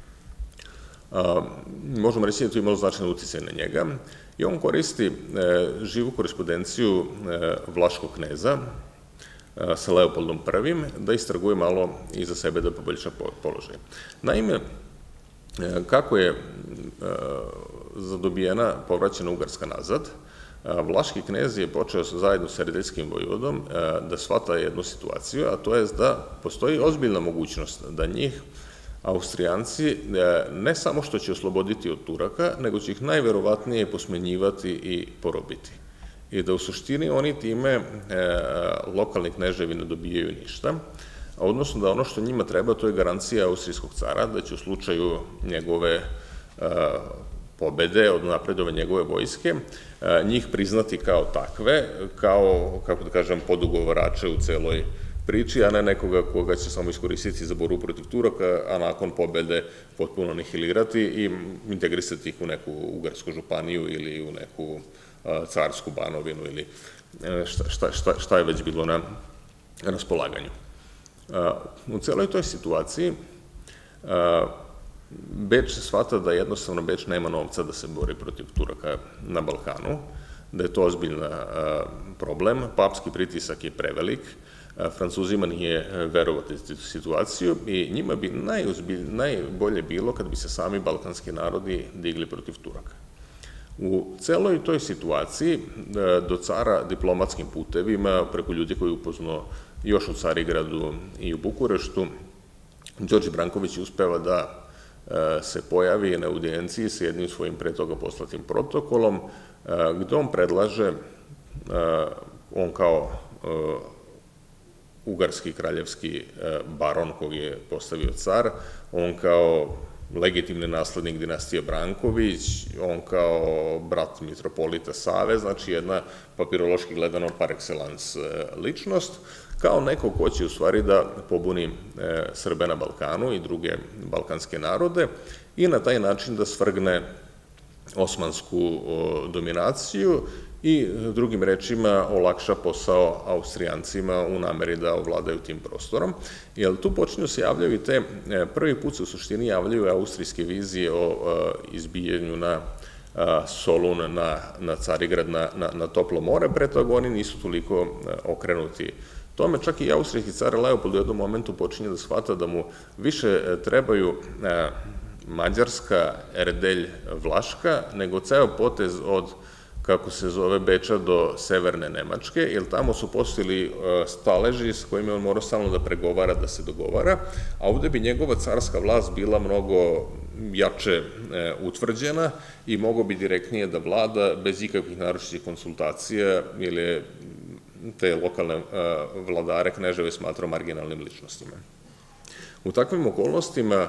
Možemo reći da je to imalo značajan uticaj na njega i on koristi živu korespondenciju vlaškog kneza sa Leopoldom I da istrguje malo i za sebe da poboljša položaj. Naime, kako je zadobijena, povraćena Ugarska nazad, Vlaški knez je počeo zajedno sa Erdeljskim vojvodom da shvata jednu situaciju, a to je da postoji ozbiljna mogućnost da njih Austrijanci ne samo što će osloboditi od Turaka, nego će ih najverovatnije posmenjivati i porobiti. I da u suštini oni time lokalni kneževi ne dobijaju ništa, odnosno da ono što njima treba to je garancija austrijskog cara, da će u slučaju njegove pobede, od napredovanja njegove vojske, njih priznati kao takve, kao, kako da kažem, podugovarače u celoj priči, a ne nekoga koga će samo iskoristiti za borbu protiv Turaka, a nakon pobede potpuno anihilirati i integrisati ih u neku ugarsku županiju ili u neku carsku banovinu ili šta je već bilo na raspolaganju. U celoj toj situaciji Beč se shvata da jednostavno Beč nema novca da se bori protiv Turaka na Balkanu, da je to ozbiljan problem, papski pritisak je prevelik, Francuzima nije verovati situaciju i njima bi najbolje bilo kad bi se sami balkanski narodi digli protiv Turaka. U celoj toj situaciji do cara diplomatskim putevima, preko ljudi koji je upoznao još u Carigradu i u Bukureštu, Đorđe Branković uspeva da se pojavi na audijenciji sa jednim svojim pre toga poslatim protokolom, gde on predlaže, on kao ugarski kraljevski baron kog je postavio car, on kao legitimni naslednik dinastije Branković, on kao brat mitropolita Save, znači jedna papirološki gledano par excellence ličnost, kao neko ko će u stvari da pobuni Srbe na Balkanu i druge balkanske narode i na taj način da svrgne osmansku dominaciju i drugim rečima olakša posao Austrijancima u nameri da ovladaju tim prostorom. Jer tu počinju se javljaju i te, prvi put se u suštini javljaju austrijske vizije o izbijanju na Solun, na Carigrad, na toplo more, pre toga oni nisu toliko okrenuti tome. Čak i austrijski car Leopold u jednom momentu počinje da shvata da mu više trebaju Mađarska, Erdelj, Vlaška, nego ceo potez od, kako se zove, Beča do severne Nemačke, jer tamo su postojili staleži s kojima on mora stalno da pregovara, da se dogovara, a ovde bi njegova carska vlast bila mnogo jače utvrđena i mogo bi direktnije da vlada bez ikakvih naročitih konsultacija, jer je te lokalne vladare kneževe smatrao marginalnim ličnostima. U takvim okolnostima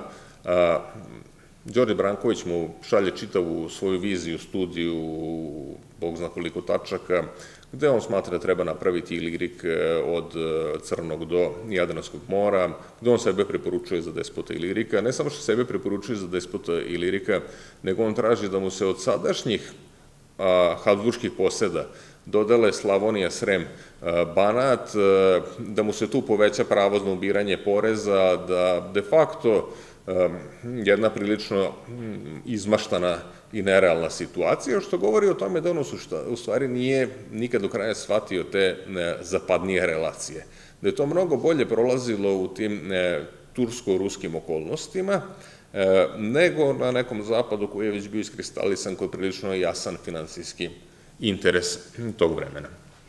Đorđe Branković mu šalje čitavu svoju viziju, studiju, bog zna koliko tačaka, gde on smatra da treba napraviti Ilirik od Crnog do Jadranskog mora, gde on sebe preporučuje za despota Ilirika. Ne samo što sebe preporučuje za despota Ilirika, nego on traži da mu se od sadašnjih habsburških poseda dodale Slavonija, Srem, Banat, da mu se tu poveća pravo za ubiranje poreza, da de facto jedna prilično izmaštana i nerealna situacija, što govori o tome da on u stvari nije nikad do kraja shvatio te zapadnije relacije. Da je to mnogo bolje prolazilo u tim tursko-ruskim okolnostima, nego na nekom zapadu koji je već bio iskristalisan kod prilično jasan finansijski interes tog vremena.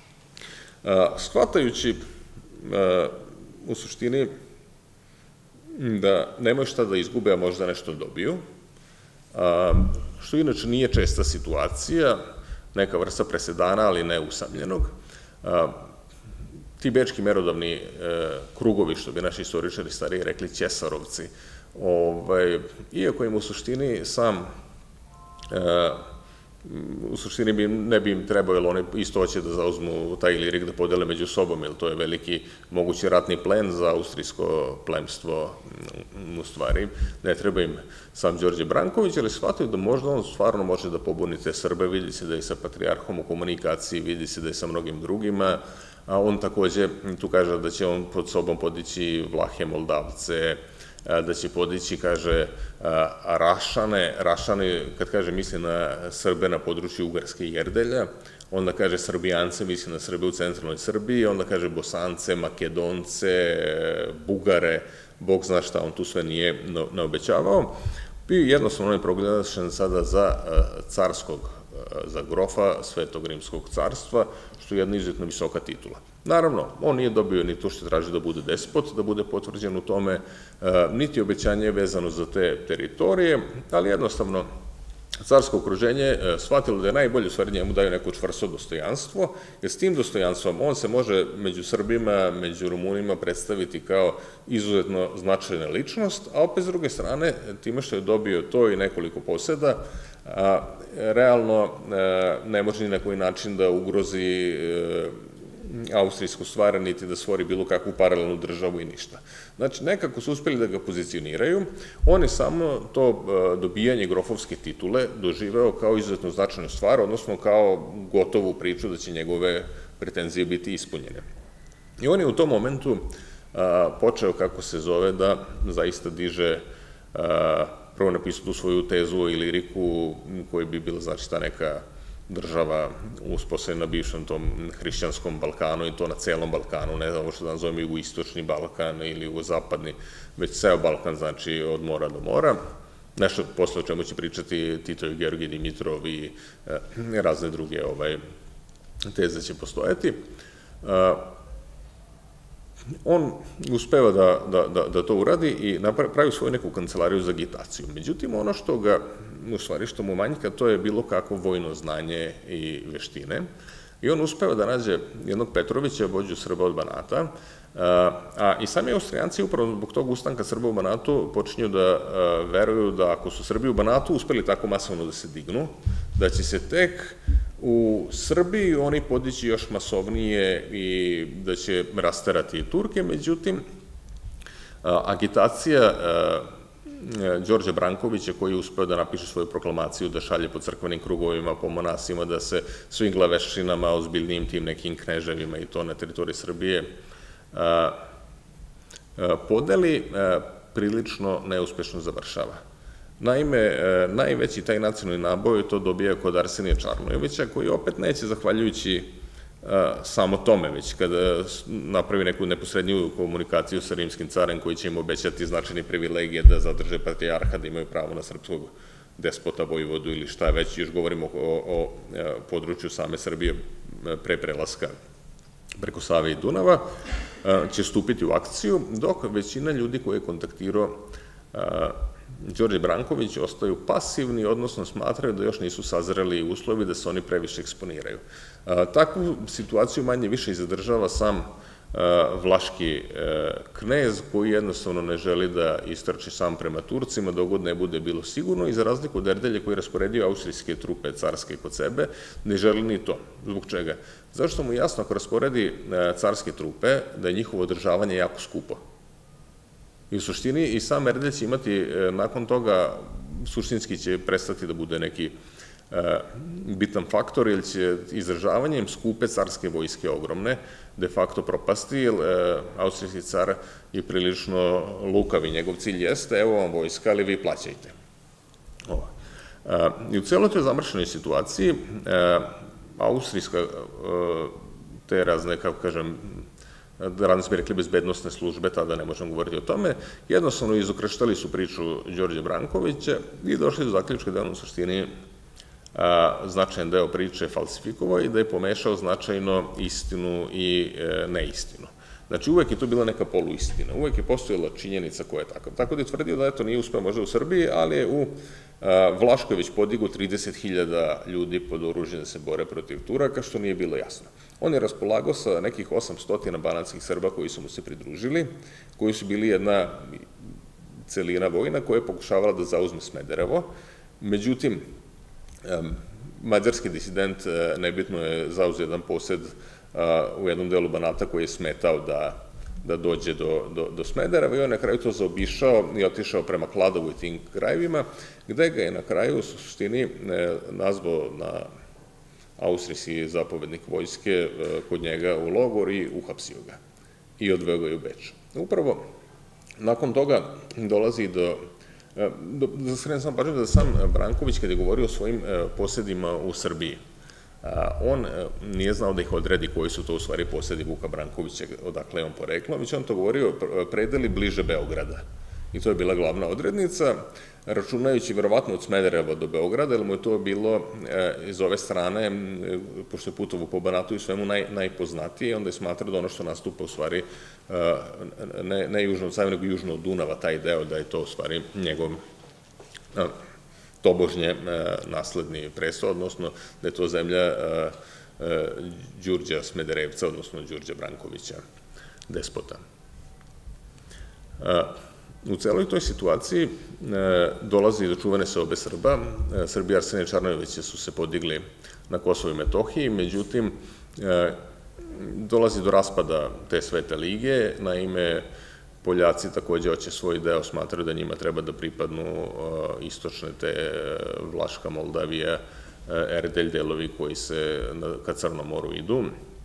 Shvatajući u suštini da nemaju šta da izgube, a možda nešto dobiju, što inače nije česta situacija, neka vrsta presedana, ali ne usamljenog. Ti bečki merodavni krugovi, što bi naši istoričari stariji rekli Ćesarovci, iako im u suštini u suštini ne bi im trebao, jer oni isto hoće da zauzmu taj Ilirik da podele među sobom, jer to je veliki mogući ratni plen za austrijsko plemstvo, u stvari. Ne treba im sam Đorđe Branković, ali shvataju da možda on stvarno može da pobuni te Srbe, vidi se da je sa patrijarhom u komunikaciji, vidi se da je sa mnogim drugima, a on takođe tu kaže da će on pod sobom podići Vlahe, Moldavce, da će podići, kaže, Rašane, kad kaže misli na Srbe na području Ugarske i Erdelja, onda kaže Srbijance, misli na Srbe u centralnoj Srbiji, onda kaže Bosance, Makedonce, Bugare, Bog zna šta on tu sve nije naobećavao. I jednostavno on je proglašen sada za carskog za grofa Svetog Rimskog carstva, što je jedna izuzetno visoka titula. Naravno, on nije dobio ni to što traži da bude despot, da bude potvrđen u tome, niti obećanje vezano za te teritorije, ali jednostavno carsko okruženje shvatilo da je najbolje u stvari njemu daju neko čvrsto dostojanstvo, jer s tim dostojanstvom on se može među Srbima, među Rumunima predstaviti kao izuzetno značajna ličnost, a opet s druge strane, time što je dobio to i nekoliko poseda, realno ne može ni na koji način da ugrozi austrijsku stvar, niti da stvori bilo kakvu paralelnu državu i ništa. Znači, nekako su uspeli da ga pozicioniraju, on je samo to dobijanje grofovske titule doživeo kao izuzetno značajnu stvar, odnosno kao gotovu priču da će njegove pretenzije biti ispunjene. I on je u tom momentu počeo, kako se zove, da zaista diže, prvo napisao tu svoju tezu i liriku koja bi bila, znači, ta neka država uspostavljena na bivšem tom hrišćanskom Balkanu i to na celom Balkanu, ne znam što da nazovem jugoistočni Balkan ili jugozapadni, već ceo Balkan, znači od mora do mora. Nešto posle o čemu će pričati Tito i Georgij Dimitrov i razne druge teze će postojati. On uspeva da to uradi i pravi svoju neku kancelariju za agitaciju. Međutim, ono što ga, u stvari, što mu manjka, to je bilo kakvo vojno znanje i veštine. I on uspeva da nađe jednog Petrovića, vođu Srba od Banata, a i sami Austrijanci upravo zbog tog ustanka Srba u Banatu počinju da veruju da ako su Srbi u Banatu uspeli tako masovno da se dignu, da će se tek u Srbiji oni podići još masovnije i da će rasterati Turke. Međutim, agitacija Đorđa Brankovića, koji je uspeo da napiše svoju proklamaciju, da šalje po crkvenim krugovima, po monasima, da se svim glaveščinama, ozbiljnijim tim nekim kneževima i to na teritoriji Srbije podeli, prilično neuspešno završava. Naime, najveći taj nacionalni naboj to dobija kod Arsenija Čarnojevića, koji opet neće, zahvaljujući samo tome, već kada napravi neku neposredniju komunikaciju sa rimskim carem koji će im obećati značajne privilegije da zadrže patrijarha, da imaju pravo na srpskog despota, vojvodu ili šta već, još govorimo o području same Srbije pre prelaska preko Save i Dunava, će stupiti u akciju, dok većina ljudi koje je kontaktirao Đorđe Branković ostaju pasivni, odnosno smatraju da još nisu sazreli uslovi da se oni previše eksponiraju. Takvu situaciju manje više i zadržava sam vlaški knez, koji jednostavno ne želi da istrči sam prema Turcima, dok god ne bude bilo sigurno, i za razliku od Erdelja koji je rasporedio austrijske trupe carske kod sebe, ne želi ni to. Zbog čega? Zašto mu jasno, ako rasporedi carske trupe, da je njihovo održavanje jako skupo. I u suštini i sam Erdelj će imati nakon toga, suštinski će prestati da bude neki bitan faktor, jer će izdržavanjem skupe carske vojske ogromne de facto propasti, jer austrijski car je prilično lukav i njegov cilj jeste, evo vam vojska, ali vi plaćajte. I u celoj toj zamršenoj situaciji austrijska, te razne, kako kažem, danas bi rekli bezbednostne službe, tada ne možemo govoriti o tome, jednostavno izokrštali su priču Đorđe Brankovića i došli do zaključka da je on u suštini značajan deo priče falsifikovao i da je pomešao značajno istinu i neistinu. Znači, uvek je to bila neka poluistina, uvek je postojala činjenica koja je takav. Tako da je tvrdio da to nije uspeo možda u Srbiji, ali je u Vlaškoj već podigu 30.000 ljudi pod oružjem da se bore protiv Turaka, što nije bilo jasno. On je raspolagao sa nekih 800 banatskih Srba koji su mu se pridružili, koji su bili jedna celina vojna koja je pokušavala da zauzme Smederevo. Međutim, mađarski disident nebitno je zauzeo jedan posed u jednom delu Banata koji je smetao da dođe do Smedereva i on na kraju to zaobišao i otišao prema Kladovu i tim krajevima, gde ga je na kraju u suštini nazvao na austrijski zapovednik vojske kod njega u logor i uhapsio ga i odveo ga i u Beč. Upravo nakon toga dolazi da skrenem sam pažnju da sam Branković, kada je govorio o svojim posedima u Srbiji, on nije znao da ih odredi koji su to u stvari posedi Vuka Brankovića, odakle je on poreklo, već on to govorio predeli bliže Beograda. I to je bila glavna odrednica, računajući verovatno od Smedereva do Beograda, jer mu je to bilo iz ove strane, pošto je putovo po Banatu i svemu najpoznatije, onda je smatrao da ono što nastupa u stvari ne južno od Save, nego južno od Dunava, taj deo, da je to u stvari njegov tobožnje nasledni presto, odnosno da je to zemlja Đurđa Smederevca, odnosno Đurđa Brankovića, despota. U celoj toj situaciji dolazi do čuvene seobe Srba. Srbi i Arsenije Čarnojevića su se podigli na Kosovo i Metohiji, međutim, dolazi do raspada te Svete lige. Naime, Poljaci takođe hoće svoj deo, smatraju da njima treba da pripadnu istočne te Vlaška, Moldavija, Erdelj delovi koji se ka Crnom moru idu,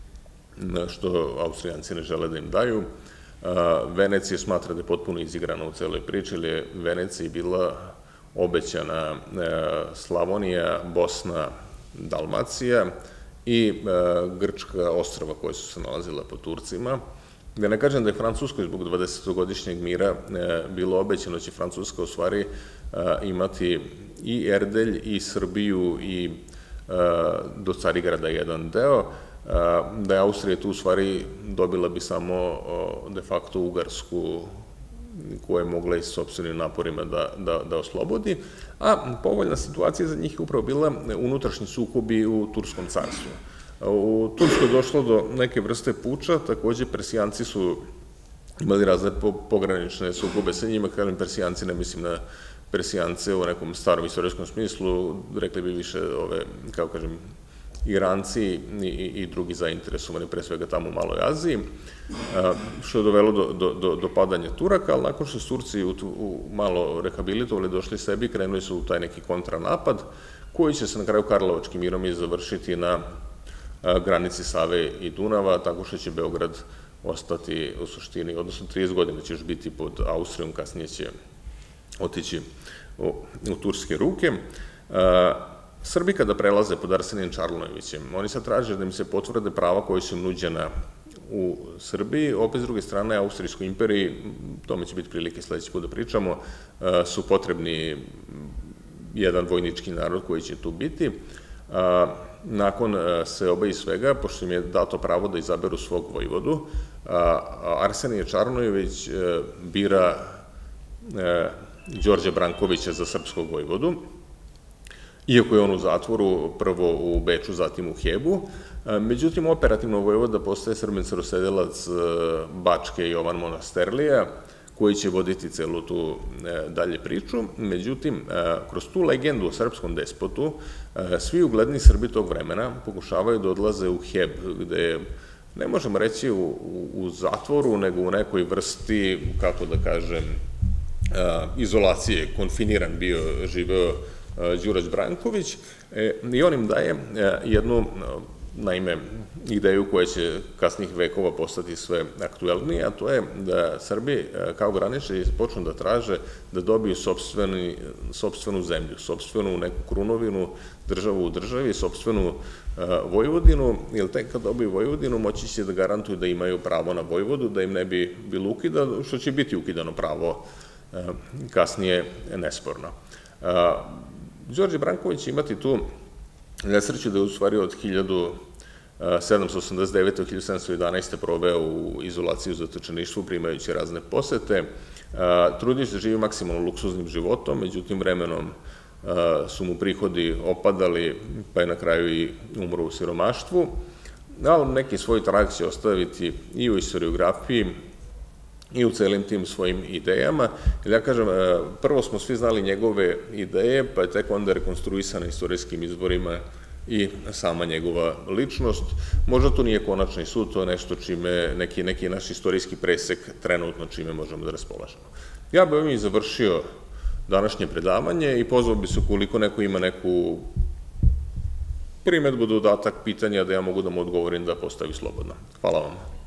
što Austrijanci ne žele da im daju. Venecija smatra da je potpuno izigrana u celoj priči, jer je Veneciji bila obećana Slavonija, Bosna, Dalmacija i Grčka ostrva koje su se nalazila pod Turcima. Da ne kažem da je Francuskoj zbog 20-godišnjeg mira bilo obećano da će Francuska u stvari imati i Erdelj, i Srbiju, i do Carigrada jedan deo, da je Austrija tu u stvari dobila bi samo de facto Ugarsku, koja je mogla i s sopstvenim naporima da oslobodi, a povoljna situacija za njih je upravo bila unutrašnji sukobi u Turskom carstvu. U Turskoj je došlo do neke vrste puča, takođe Persijanci su imali razne pogranične sukobe sa njima, kažem Persijanci, ne mislim na Persijance u nekom starom istorijskom smislu, rekli bi više ove, kao kažem, Iranci i drugi zainteresovani, pre svega tamo u Maloj Aziji, što je dovelo do padanja Turaka, ali nakon što su Turci malo rehabilitovali, došli sebi, krenuli su u taj neki kontranapad, koji će se na kraju Karlovačkim mirom i završiti na granici Save i Dunava, tako što će Beograd ostati u suštini, odnosno 30 godina će još biti pod Austrijom, kasnije će otići u turske ruke. Srbi kada prelaze pod Arsenijem Čarnojevićem, oni sad traže da im se potvrde prava koji su nuđena u Srbiji, opet s druge strane Austrijskoj imperiji, tome će biti prilike sledeći put da pričamo, su potrebni jedan vojnički narod koji će tu biti. Nakon seobe i svega, pošto im je dato pravo da izaberu svog vojvodu, Arsenije Čarnojević bira Đorđa Brankovića za srpskog vojvodu, iako je on u zatvoru, prvo u Beču, zatim u Hebu. Međutim, operativno vojvoda postaje Srbin starosedilac Bačke Jovan Monasterlija, koji će voditi celu tu dalje priču. Međutim, kroz tu legendu o srpskom despotu, svi ugledni Srbi tog vremena pokušavaju da odlaze u Heb, gde ne možemo reći u zatvoru, nego u nekoj vrsti, kako da kažem, izolacije, konfiniran bio, živeo Đurađ Branković, i on im daje jednu, naime, ideju koja će kasnijih vekova postati sve aktuelnije, a to je da Srbi kao graničari počnu da traže da dobiju sopstvenu zemlju, sopstvenu neku krunovinu, državu u državi, sopstvenu Vojvodinu, jer tek kad dobiju Vojvodinu moći će da garantuju da imaju pravo na Vojvodu, da im ne bi bilo ukidano, što će biti ukidano pravo kasnije nesporno. Đorđe Branković imati tu nesreću da je u stvari od 1789. do 1711. proveo u izolaciji u zatočeništvu, primajući razne posete. Trudio se da živi maksimalno luksuznim životom, međutim vremenom su mu prihodi opadali, pa je na kraju i umro u siromaštvu, ali neki svoj trag će ostaviti i u istoriografiji i u celim tim svojim idejama. Jer ja kažem, prvo smo svi znali njegove ideje, pa je tek onda rekonstruisana istorijskim izborima i sama njegova ličnost. Možda to nije konačni sud, to je nešto čime, neki naš istorijski presek trenutno čime možemo da raspolažemo. Ja bih ovim i završio današnje predavanje i pozvao bi se ukoliko neko ima neku primedbu, dodatak, pitanja da ja mogu da mu odgovorim da postavi slobodno. Hvala vam.